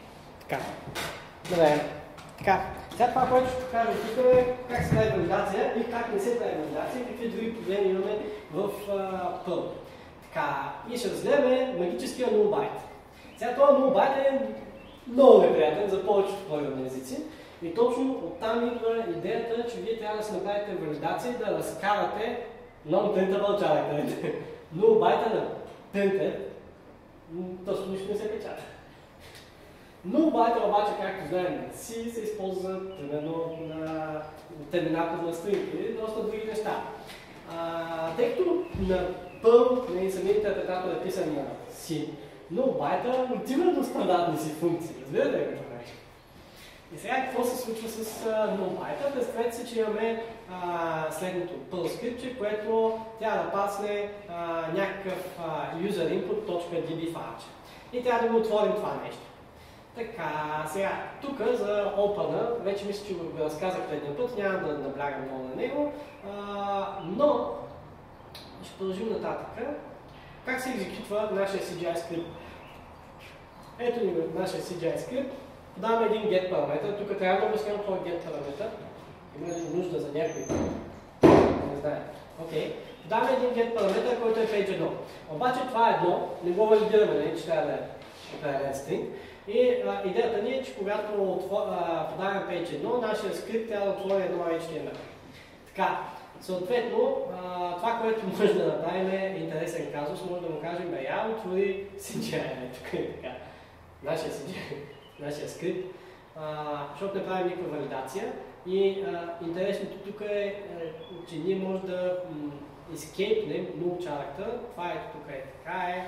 Така. Добре. Така. Сега това, което ще покажа тук е как се прави валидация и как не се прави валидация и какви други проблеми имаме в Perl. Така. И ще разгледаме магическия null byte. Сега този null byte е много неприятен за повечето програмни езици. И точно оттам идва идеята, че вие трябва да си направите валидация и да разкарате non-printable character. Null byte на printed, точно нищо не се печата. Null byte обаче, както знаем на C, се използва примерно на терминатор на string или доста други неща. Тъй като на Perl, самият интерпретатор е писан на C, null byte отива до стандартни си функции. Разбирате ли какво нещо? И сега какво се случва с null byte? Представете се, че имаме следното Perl скриптче, което трябва да пасне някакъв user input.db файлче. И трябва да го отворим това нещо. Така, сега, тук за Open, вече мисля, че го разказах предния път, няма да наблягам много на него, но ще продължим нататък. Как се екзекютва нашия CGI скрипт? Ето ни нашия CGI скрипт. Подаваме един get параметър. Тук трябва да обясням какво е get параметър. Има ли нужда за някой? Не знае. Окей. Подаваме един get параметър, който е page 1. Обаче това е едно, не го валидираме, че трябва да е string. И идеята ни е, че когато подаваме page 1, нашия скрипт трябва да отвори едно HTML. Така, съответно, това, което може да направим е интересен казус, може да му кажем, я отвори CGI, тук е така, нашия скрипт, защото не правим никаква валидация. И интересното тук е, че ние може да escape-нем null character, това е тук е така е,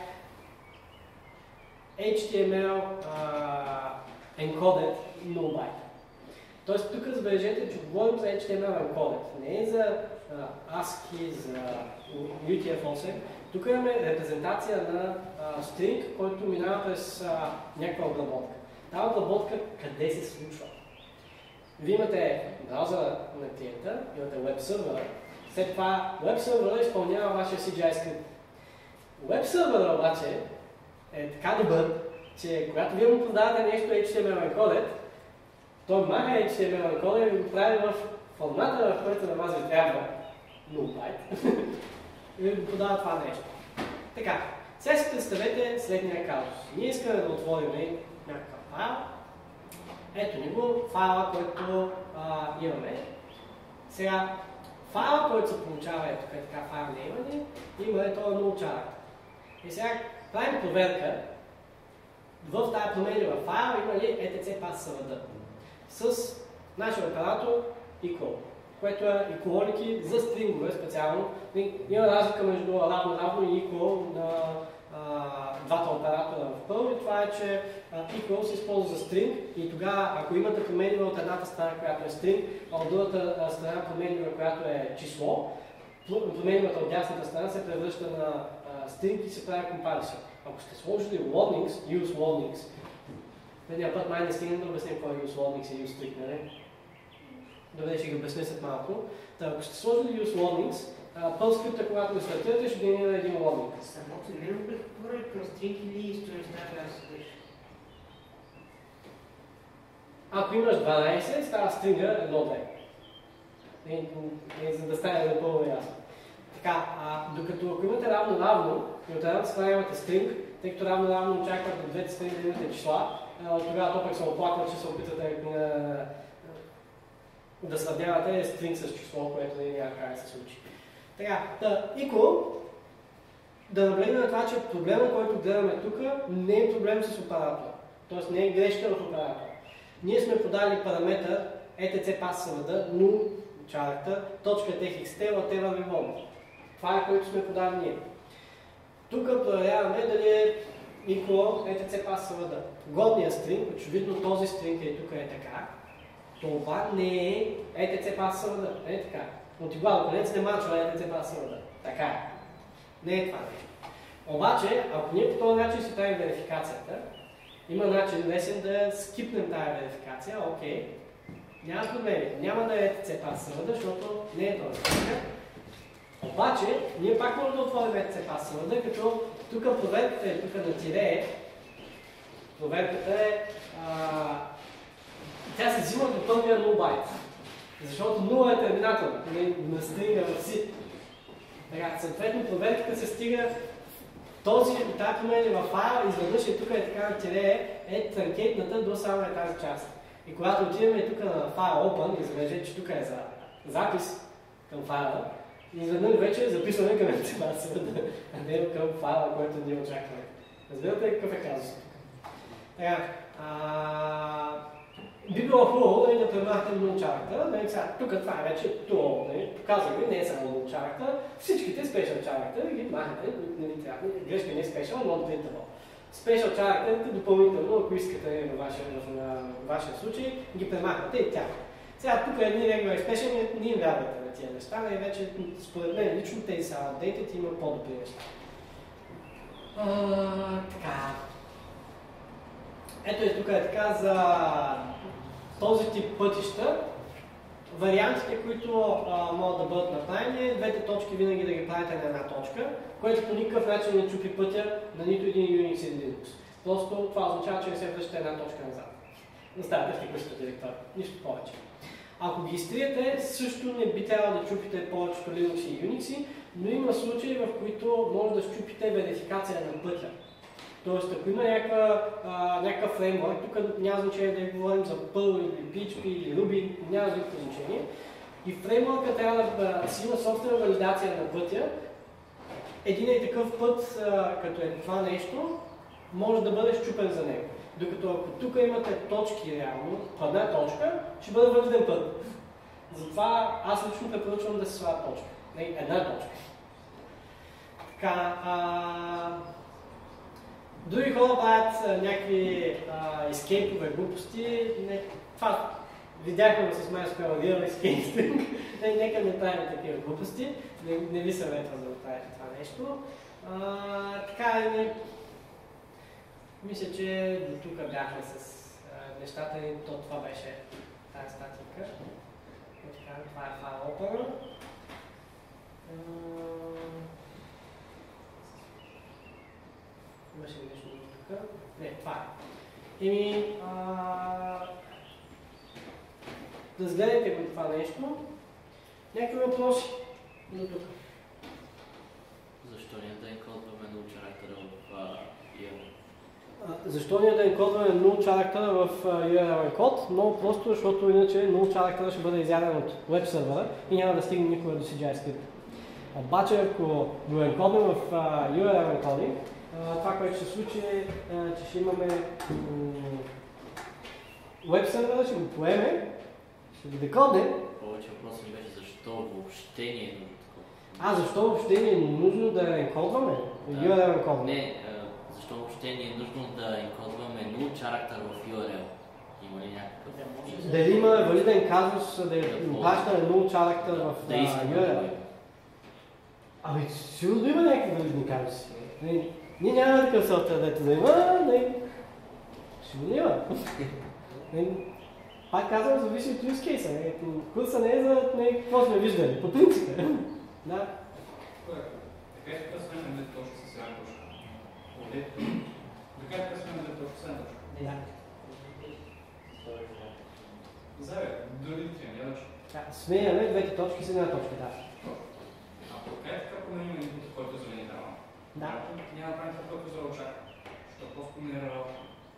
HTML encoded null byte. Тоест тук забележете, че говорим за HTML encoded, не е за ASCII, за UTF-8. Тук имаме репрезентация на string, който минава през някаква обработка. Тази обработка къде се случва? Вие имате браузъра на клиента, имате веб сервера, след това веб сервера изпълнява вашия CGI скрипт. Веб сервера обаче е така добър, че когато вие му продавате нещо HTML encoded, той маха HTML encoded и го прави в формата, в който на вас ви трябва null byte и го продава това нещо. Така, сега си представете следния казус. Ние искаме да отворим някакъв файл. Ето ни го, файла, който имаме. Сега, файла, който се получава ето така файл не имаме, има е този null character. И сега правим проверка в тази променлива файл има ли etc pass-servd с нашия оператор equal, което е equality за стрингове специално. Има разлика между равно и equal на двата оператора в Perl и това е, че equal се използва за string и тогава, ако имате променлива от едната страна, която е string, а от другата страна променлива, която е число, променливата от дясната страна се превръща на string и се прави comparison. Ако сте сложили warnings, use warnings, предния път май не стигнем да обясним какво е use warnings и use strict, нали? Добре, ще ги обясня след малко. Ако сте сложили use warnings, Perl скрипта, когато го стартирате, ще генерира един warning. Самото не го прехвърля към string или стоеността трябва да се държи? Ако имаш 12, става стрингър 1-2. За да стане напълно ясно. Така, докато ако имате равно и от едната страна имате стринг, тъй като равно очакват от двете страни да имате числа, тогава то пък се оплаква, че се опитате да сравнявате стринг с число, което няма как да се случи. Така, equal, да наблегна на това, че проблема, който гледаме тук, не е проблем с оператора. Тоест не е грешка в оператора. Ние сме подали параметър etc pass-servd, null character, .txt, whatever we want. Това е, което сме подали ние. Тук проверяваме дали е equal etc pass-servd. Годният стринг, очевидно този стринг е тук е така. Това не е etc pass-servd. Не е така. От игла до конец не мачва etc pass-servd. Така е. Не е това нещо. Обаче, ако ние по този начин си правим верификацията, има начин лесен да скипнем тази верификация, окей. Няма проблеми. Няма да е etc pass-servd, защото не е този стринг. Обаче, ние пак можем да отворим etc pass-servd, като тук проверката е тук на тире, Проверката е, тя се взима до първия null байт, защото 0 е терминатор на стринга в C. Така, съответно проверката се стига този промени във файла, изведнъж тук е така на тире е транкетната до само тази част. И когато отиваме тук на файл Open, и забележете, че тук е за запис към файла, изведнъж вече записваме към мотивацията, а не към файла, който ние очакваме. Разбирате какъв е казусът тук? Така, би било хубаво да премахнем null character. Тук това е вече tool, показва ви, не е само null character, всичките special character ги махате, грешка не е special, но printable. Special character допълнително, ако искате във вашия случай, ги премахвате и тях. Сега тук едни regular expression, не им вярвате на тия неща, но и вече според мен лично тези са outdated и има по-добри неща. Така. Ето и тук е така за този тип пътища. Вариантите, които могат да бъдат направени, двете точки винаги да ги правите на една точка, което по никакъв начин не чупи пътя на нито един Unix или Linux. Просто това означава, че не се връщате една точка назад. Оставате в текущата директора. Нищо повече. Ако ги изтриете, също не би трябвало да чупите повечето Linux и Unix, но има случаи, в които може да щупите верификация на пътя. Тоест, ако има някакъв фреймворк, тук няма значение да говорим за Perl или PHP или Ruby, няма никакво значение. И фреймворка трябва да си има собствена валидация на пътя. Един и такъв път, като е това нещо, може да бъде щупен за него. Докато ако тук имате точки реално, по една точка, ще бъде валиден път. Затова аз лично препоръчвам да се слага точка. Една точка. Така, други хора правят някакви ескейпове глупости. Това видяхме с MySQL Real Escape String. Нека не правим такива глупости. Не ви съветвам да правите това нещо. Така, мисля, че до тук бяхме с нещата и това беше тази статика. Това е файл Open. Имаше нещо тук. Не, това е. Да разгледайте го това нещо. Някакви въпроси до тук. Защо ние да енкодваме null character в URL? Защо ние да енкодваме null character в URL код? Много просто, защото иначе null character ще бъде изяден от веб сервера и няма да стигне никога до CGI скрипт. Обаче, ако го енкодваме в URL encoding, това, което ще се случи е, че ще имаме веб сервера, ще го поеме, ще го декодне. Повече въпросът ми беше защо въобще не е нужно такова. Защо въобще не е нужно да енкодваме? URL encoding? Не, защо въобще не е нужно да енкодваме null character в URL? Има ли някакъв? Дали има валиден казус да плащаме null character в URL? Сигурно има някакви валидни казуси. Ние нямаме такъв софтуер, дето да има, сигурно има. Пак казвам, зависи от use case. Курса не е за какво сме виждали, по принцип. Да. Така е късваме на две точки с една точка. Така е късваме на две точки с една точка. Да. Заве, други три, няма да сменяме двете точки с една точка, да. Така е така променим инпут, който за мен дава. Да. Няма да правим това, което за очаква. Що просто не е работа.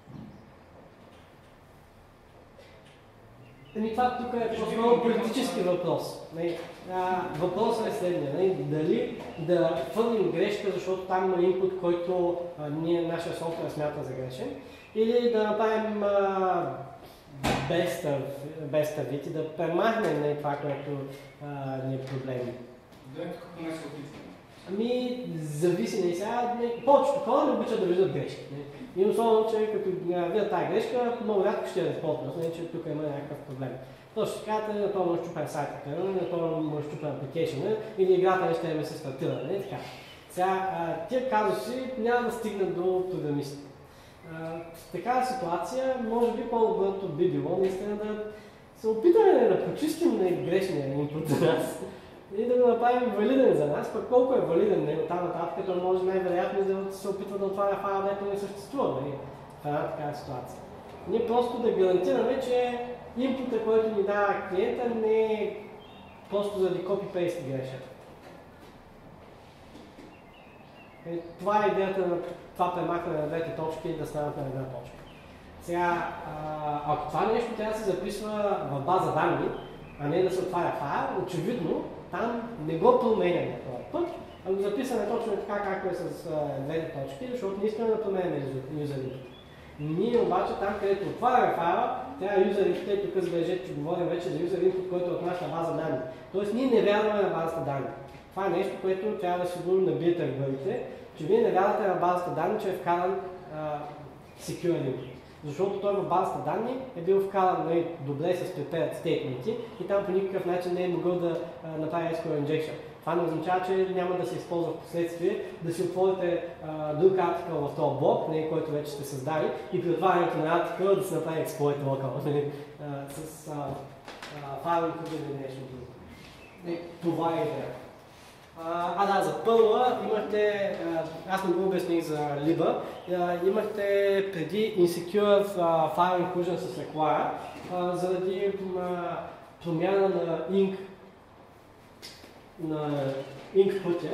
Това тук е просто политически въпрос. Въпросът е следния. Дали да хвърлим грешка, защото там има инпут, който нашия софтуер смята за грешен, или да направим без вид и да премахнем това, което ни е проблем. Да, тук поне се опитваме. Зависи. Повечето хора не обичат да виждат грешки. И особено, че като видят тази грешка, много рядко ще я респортнат, че тук има някакъв проблем. Тоест ще кажете, на това може щупен сайта, на това може щупен апликейшън, или играта не ще ме се стартира, не така. Сега, тия казуси няма да стигнат до програмиста. В такава ситуация, може би по-доброто би било наистина да се опитаме да почистим грешния инпут за нас и да го направим валиден за нас, пък колко е валиден там нататък, той може най-вероятно да се опитва да отваря файл, дето не съществува. в една такава ситуация. Ние просто да гарантираме, че инпута, който ни дава клиента, не е просто заради копи-пейст грешка. Това е идеята на това премахване на двете точки и да станат на една точка. Сега, ако това нещо трябва да се записва в база данни, а не да се отваря файл, очевидно там не го променяме този път, а го записваме точно така, както е с двете точки, защото не искаме да променяме юзер input. Ние обаче там, където отваряме файла, трябва юзер input, тук забележете, че говорим вече за юзер input, който е от нашата база данни. Тоест ние не вярваме на базата данни. Това е нещо, което трябва да сигурно набиете в главите, че вие не вярвате на базата данни, че е вкаран secure input. Защото той в базата данни е бил вкаран добре с prepared statemenти и там по никакъв начин не е могъл да направи SQL injection. Това не означава, че няма да се използва в последствие да си отворите друг артикъл в този блок, който вече сте създали, и при отварянето на артикъла да се направи exploit local с файлове или нещо друго. Това е идеята. Да, за първа имахте, аз не го обясних за Liba, имахте преди Insecure File Inclusion с Require, заради промяна на Inc пътя.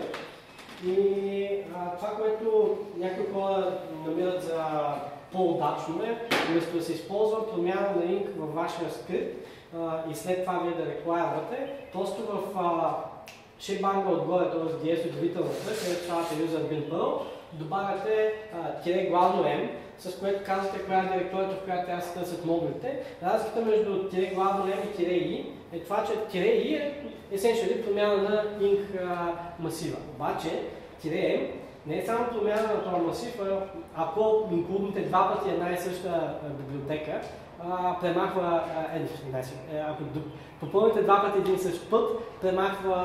И това, което някои хора намират за по-удачно е, вместо да се използва промяна на Inc във вашия скрипт и след това вие да require-вате, просто в шейпбанга отгоре, т.е. DS удивителната, където ставате user bin Perl, добавяте тире главно M, с което казвате коя е директорията, в която трябва да се търсят модулите. Разликата между тире главно M и тире I е това, че тире I е essentially промяна на Inc масива. Обаче тире M не е само промяна на този масив, ако инклюдните два пъти една и съща библиотека, премахва ако попълните два пъти един същ път, премахва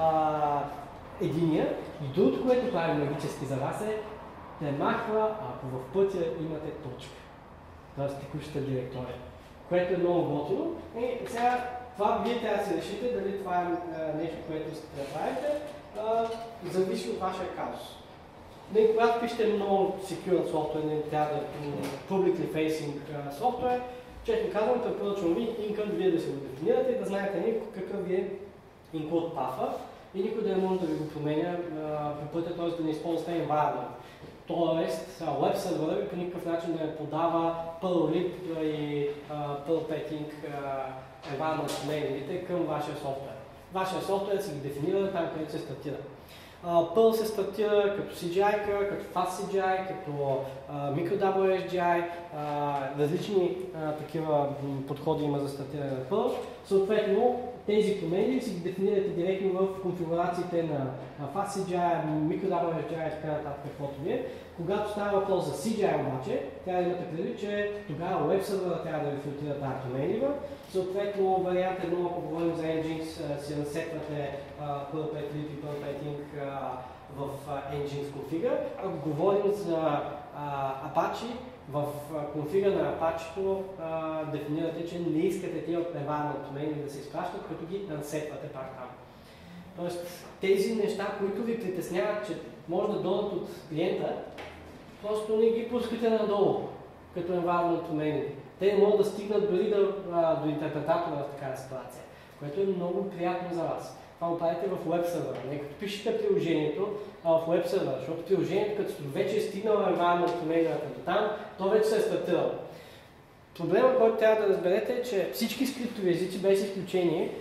единия. И другото, което прави магически за вас е, премахва, ако в пътя имате точка, т.е. текущата директория, което е много готино. И сега това вие трябва да се решите дали това е нещо, което искате да правите, зависи от вашия казус. Когато пишете много secure софтуер, не трябва да е publicly facing софтуер, честно казвам, препоръчвам ви Include вие да се го дефинирате и да знаете какъв ви е Include path и никой да не може да ви го променя при пътя, т.е. да не използвате environment. Тоест, веб сервера ви по никакъв начин да не подава Perl-lib и Perl-petting environment домените към вашия софтуер. Вашия софтуер се ги дефинира там, където се стартира. Perl се стартира като CGI, като FastCGI, като MicroWSGI, различни такива подходи има за стартиране на Perl. Съответно, тези промени си ги дефинирате директно в конфигурациите на FastCGI, MicroWSGI и така нататък, каквото ви е. Когато става въпрос за CGI обаче, трябва да имате предвид, че тогава веб сервера трябва да ви филтрира тази променлива. Съответно, вариант 1, ако говорим за Nginx, си насетвате Perl-pet-lib и Perl-petting в Nginx configure. Ако говорим за Apache, в конфига на Apache дефинирате, че не искате тия environment промени да се изпращат, като ги насетвате пак там. Тоест, тези неща, които ви притесняват, че може да дойдат от клиента, просто не ги пускате надолу, като environment промени. Те не могат да стигнат дори до интерпретатора в такава ситуация, което е много приятно за вас. Това го правите в веб сервера. Не като пишете приложението в веб сервера, защото приложението, като вече е стигнало environment промената до там, то вече се е стартирало. Проблемът, който трябва да разберете е, че всички скриптови езици, без изключение,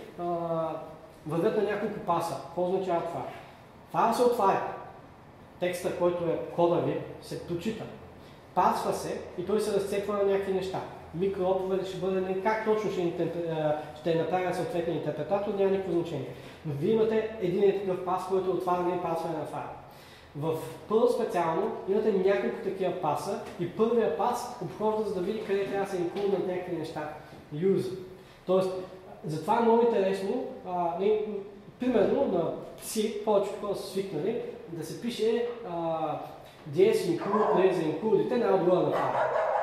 вървят на няколко паса. Какво означава това? Файл се отваря. Текста, който е кода ви, се прочита. Пасва се и той се разцепва на някакви неща. Микрооповед ще бъде как точно ще направя съответния интерпретатор, няма никакво значение. Но вие имате един такъв пас, който е отваряне и пасване на файл. В Perl специално имате няколко такива паса и първия пас обхожда, за да види къде трябва да се инклюднат някакви неща. Use. Тоест, затова е много интересно, примерно на C, повечето хора са свикнали, да се пише DS include, за инклюдите най-отгоре на файл.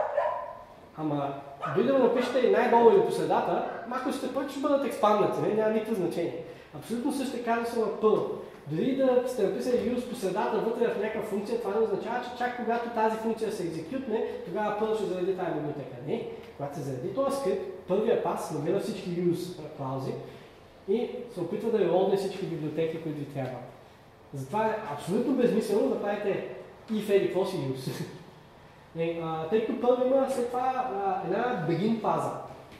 Ама, дори да го напишете и най-долу или по средата, малко ще пък ще бъдат експанднати, няма никакво значение. Абсолютно същите казуси на Perl. Дори да сте написали use по средата вътре в някаква функция, това не означава, че чак когато тази функция се екзекютне, тогава Perl ще зареди тази библиотека. Не, когато се зареди този скрипт, първия пас намира всички use клаузи и се опитва да релодне всички библиотеки, които ви трябват. Затова е абсолютно безмислено да правите if еди какво си use. Тъй като Perl има след това една begin фаза.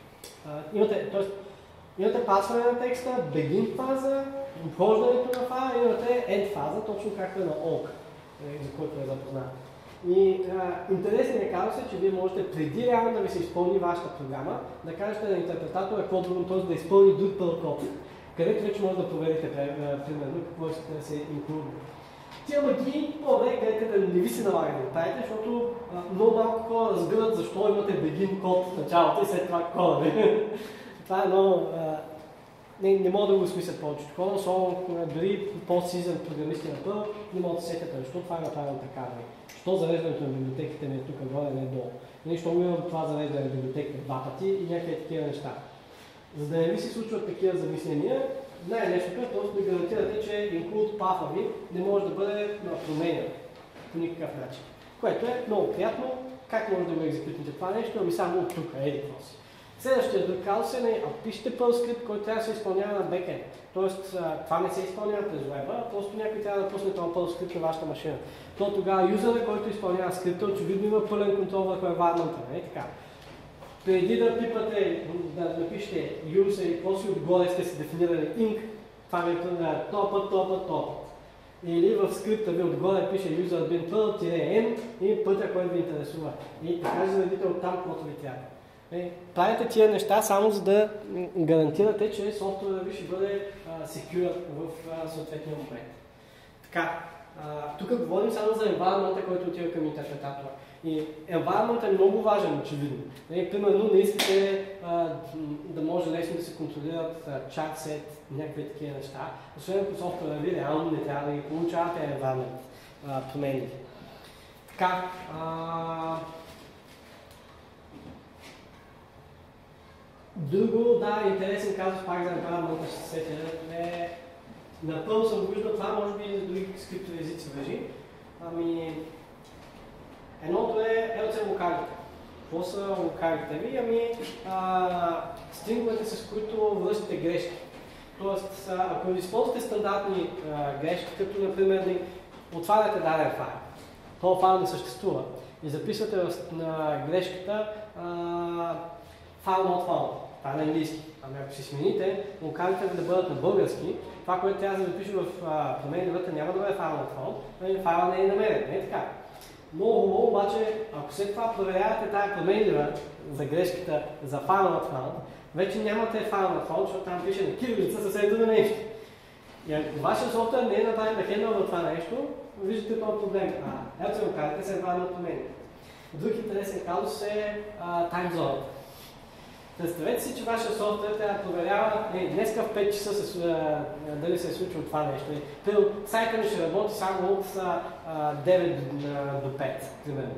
Имате пасване на текста, begin фаза, обхождането на фаза, имате end фаза, точно както е на awk, за който е запознат. И интересният казус е, че вие можете преди реално да ви се изпълни вашата програма, да кажете на интерпретатора какво друго, т.е. да изпълни друг Perl код, където вече може да проверите примерно какво искате да се инклюдне. Тия магии по-добре къдете да не ви се налага да правите, защото много малко хора разбират защо имате begin код в началото и след това кода ви. Това е много... Не мога да го осмислят повечето хора, особено дори по-сизен програмисти на Perl не могат да се сетят, защо това е направено така. Защо зареждането на библиотеките ми е тук горе, не е долу. Защо имам това зареждане на библиотеките два пъти и някакви такива неща. За да не ви се случват такива замисления, най-лесното е просто да гарантирате, че include path ви не може да бъде променен по никакъв начин. Което е много приятно. Как може да го екзекютните това нещо? Ами само от тук, еди какво си. Следващия друг казус е, ако пишете Perl скрипт, който трябва да се изпълнява на бекенд. Тоест, това не се изпълнява през веба, просто някой трябва да пусне това Perl скрипт на вашата машина. То тогава юзера, който изпълнява скрипта, очевидно има пълен контрол върху environment-а, не така. Преди да пипате, да напишете use и после отгоре сте си дефинирали inc, това ви е този път. Или в скрипта ви отгоре пише user bin Perl-m и пътя, който ви интересува. И така ще заведите оттам, каквото ви трябва. Правите тия неща само за да гарантирате, че софтуерът ви ще бъде secure в съответния момент. Така, тук говорим само за environment, който отива към интерпретатора. И environment е много важен, очевидно. Примерно не искате да може лесно да се контролират чат сет, някакви такива неща. Освен ако софтуера ви реално не трябва да ги получавате environment промени. Така, друго, интересен казус, пак за environment ще се сетя, на Perl съм виждал това, може би и за други скриптови езици въжи. Едното е LC локалите. Какво са локалите ви? Стринговете, с които връщате грешки. Тоест, ако използвате стандартни грешки, като например отваряте даден файл, този файл не съществува и записвате на грешката файл not found. Това е на английски. Ако си смените локалите да бъдат на български, това, което трябва да запише в променливата, няма да бъде файл not found, файл не е намерен. Не е така. Много хубаво, обаче, ако след това проверявате тази променлива за грешката за файл not found, вече нямате файл not found, защото там пише на кирилица съвсем друго нещо. И ако вашия софтуер не е направен да хендълва това нещо, виждате този проблем. Ето локалите са едва променливи. Друг интересен казус е таймзоната. Представете си, че вашия софтуер трябва да проверява днеска в 5 часа дали се е случило това нещо. Сайта ми ще работи само от 9 до 5, примерно.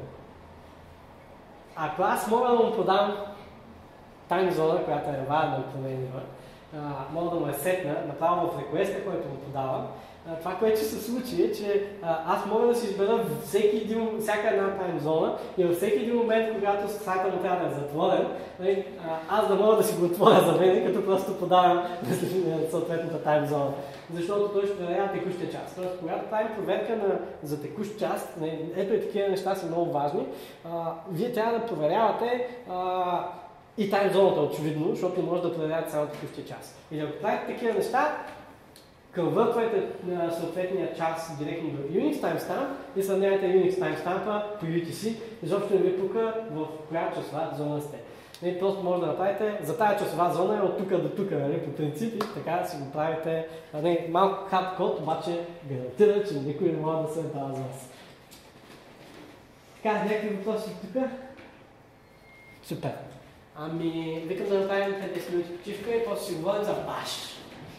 Ако аз мога да му подам таймзона, която е важна променлива, мога да му сетна направо в реквеста, който му подавам, това, което ще се случи е, че аз мога да си избера всяка една таймзона и във всеки един момент, когато сайта му трябва да е затворен, аз да мога да си го отворя за мен, като просто подавам съответната таймзона. Защото той ще проверява текущия час. Тоест, когато правим проверка за текущ час, ето и такива неща са много важни, вие трябва да проверявате и таймзоната, очевидно, защото може да проверявате само текущия час. И ако правите такива неща, конвъртвайте съответния час директно до Unix timestamp и сравнявайте Unix timestamp по UTC, защото не ви пука в коя часова зона сте. Просто може да направите, за тази часова зона е от тук до тук, по принцип, и така да си го правите. Малко хардкод, обаче гарантира, че никой не може да се дава за вас. Така, някакви въпроси тук? Супер. Викам да направим 50 минути почивка и после си говорим за баш.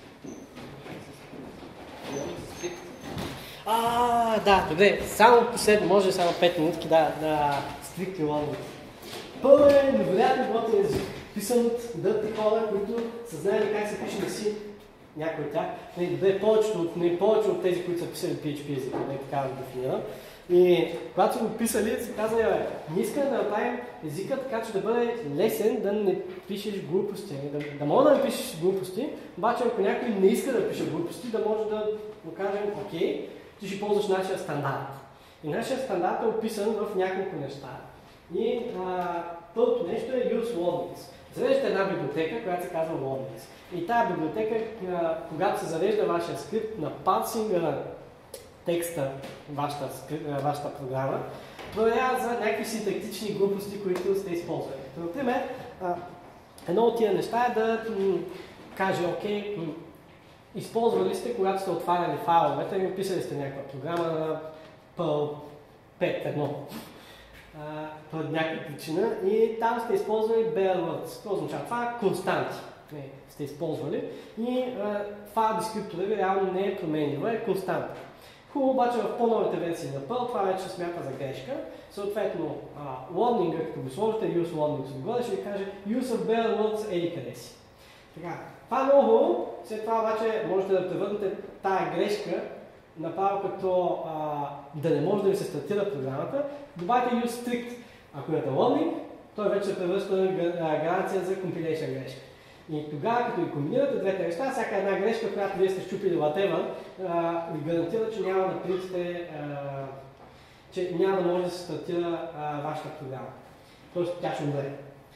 Да, добре, само последно, може само 5 минутки, да стрикти лонгли. Perl е невероятно готин език, писан от дърти хора, които са знаели как се пише на C. някой от тях, повече от тези, които са писали PHP езика, така да дефинирам. И когато са го писали, се казали, ние искаме да направим езика така, че да бъде лесен да не пишеш глупости. Да може да не пишеш глупости, обаче ако някой не иска да пише глупости, да може да му кажем, окей, ти ще ползваш нашия стандарт. И нашия стандарт е описан в няколко неща. И първото нещо е use warnings. Завеждате една библиотека, която се казва warnings. И тази библиотека, когато се завежда вашия скрипт на парсинга на текста, вашата програма, проверява за някакви синтактични глупости, които сте използвали. Например, едно от тия неща е да каже, окей, използвали сте, когато сте отваряли файловете, и писали сте някаква програма на Perl 5.1 по някаква причина и там сте използвали bare words. Какво означава? Това константи сте използвали и файл дескриптора реално не е променлива, е константа. Хубаво обаче в по-новите версии на Perl това вече се смята за грешка. Съответно, warning, като го сложите use warnings отгоре, ще ви каже use of bare words еди къде си. Така, това е много хубаво, след това обаче можете да превърнете тая грешка направо като да не може да ви се стартира програмата. Добавите use strict. Ако имате warning, той вече се превръща на гаранция за compilation грешка. И тогава, като ви комбинирате двете неща, всяка една грешка, която вие сте щупили whatever, ви гарантира, че няма да принците, че няма да може да се стартира вашата програма. Тоест тя ще умре.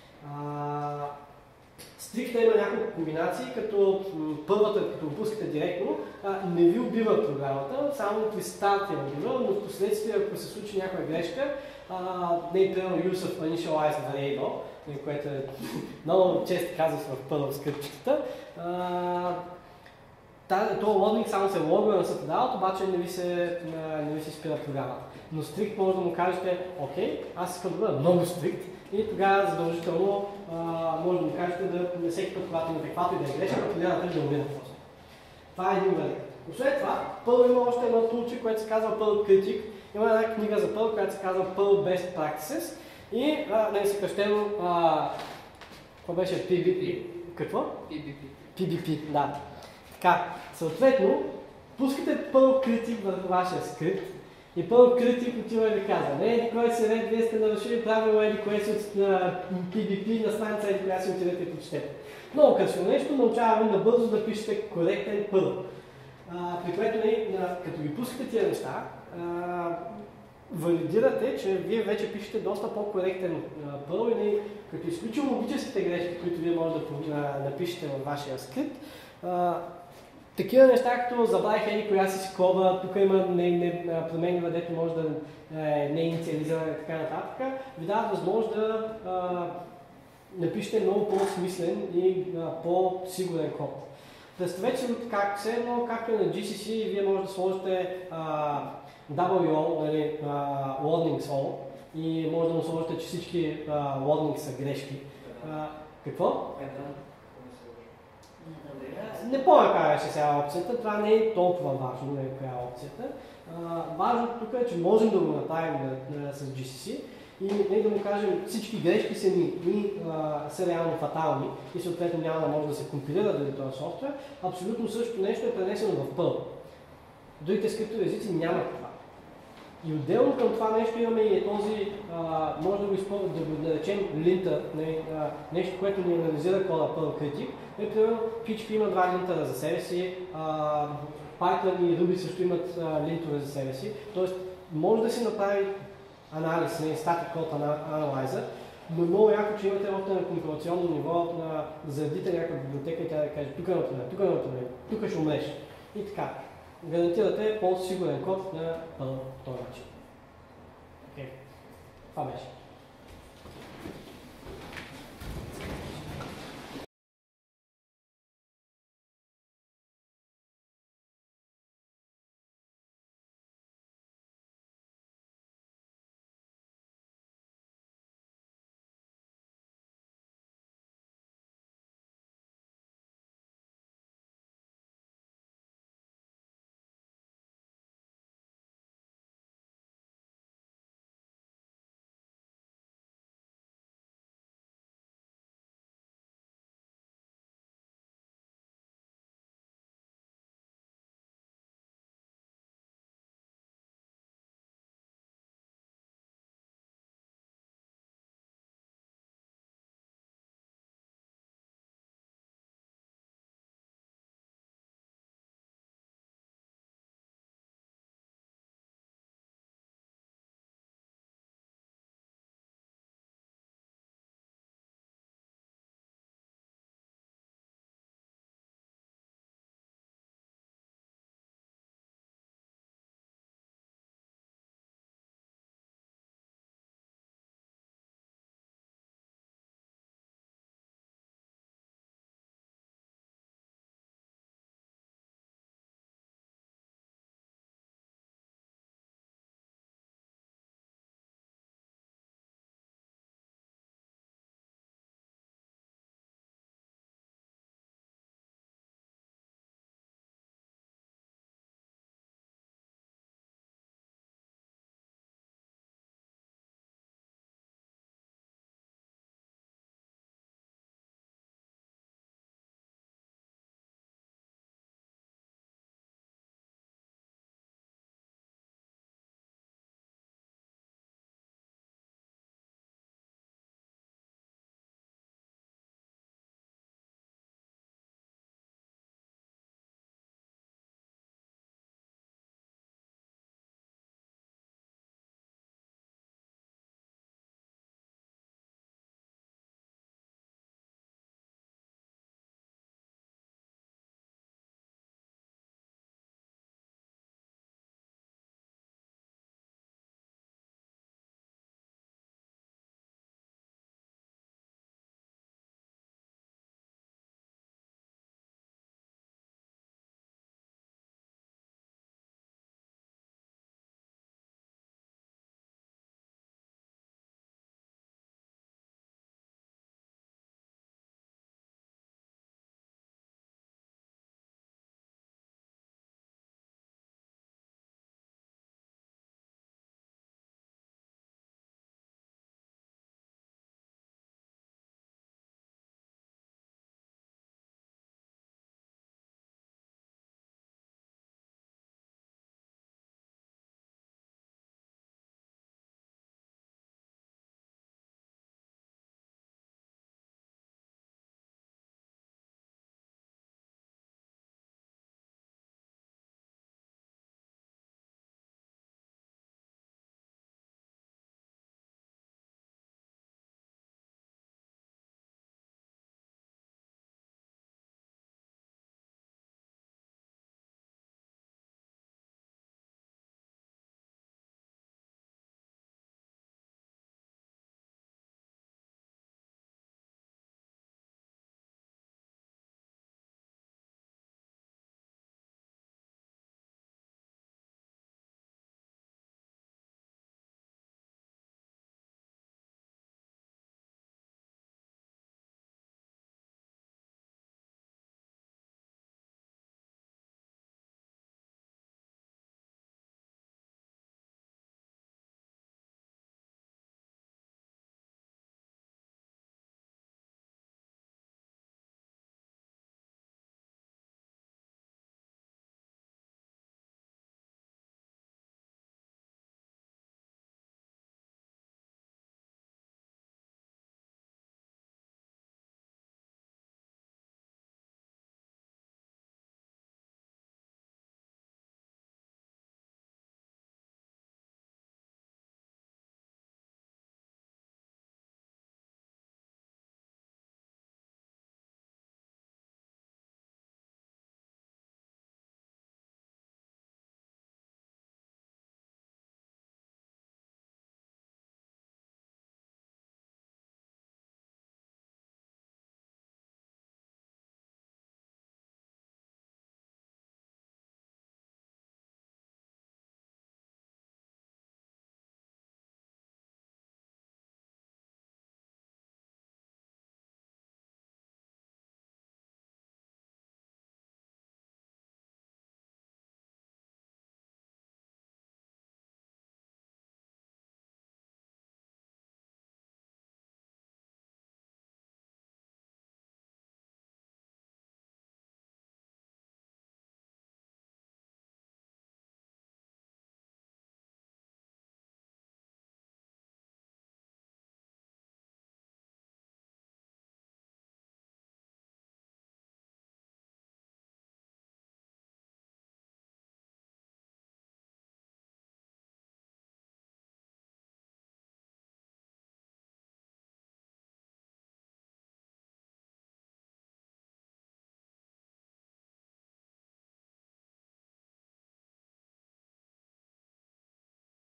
Стрикта има няколко комбинации, като първата, като опускате директно, не ви убива програмата, само при старт я убива, но в последствие, ако се случи някаква грешка, примерно use of initialized variable, което е много често казва в Perl скрипчетата, това warning само се логва на сътедалът, обаче не ви се спира програмата. Но стрикт може да му кажете, окей, аз искам да бъда много стрикт, и тогава задължително може да му кажете да всеки път, когато имате каквато и да е грешка, програмата да умира просто. Това е един вариант. Но след това, Perl има още едно тулче, което се казва Perl Critic. Има една книга за Perl, която се казва Perl Best Practices. И най-съкръщено, какво беше? PBP. Какво? PBP, да. Така, съответно, пускате Perl Critic върху вашия скрипт и Perl Critic отива и ви казва, еди кой се ред, вие сте нарушили правило, еди кое си от PBP на страница, еди коя си отидете и прочетете. Много късно нещо, научава ви набързо да пишете коректен Perl. При което, като ви пускате тия неща, валидирате, че вие вече пишете доста по-коректен Perl и като изключим логическите грешки, които вие може да напишете във вашия скрипт, такива неща, като забравих еди коя си скоба, тук има променлива, дето може да не е инициализирана и така нататък, ви дават възможност да напишете много по-смислен и по-сигурен код. Представете си как все едно, както е на GCC, вие може да сложите WO, нали, warnings all, и може да му сложите, че всички warnings са грешки. Какво? Не помня каква беше сега опцията, това не е толкова важно, коя е опцията. Важното тук е, че можем да го направим с GCC и да му кажем всички грешки са реално фатални и съответно няма да може да се компилира дали този софтуер. Абсолютно същото нещо е пренесено в Perl. Другите скриптови езици нямат това. И отделно към това нещо имаме и този, може да го използваме, да го наречем линтър, нещо, което ни анализира кода Perl Critic. Примерно, PHP има два линтъра за себе си, Python и Ruby също имат линтове за себе си. Тоест, може да си направи анализ, static code analyzer, но много яко, че имате още на компилационно ниво да заредите някаква библиотека и тя да каже тук е тук ще умреш. И така. Гарантирате по-сигурен код на този начин. Това беше.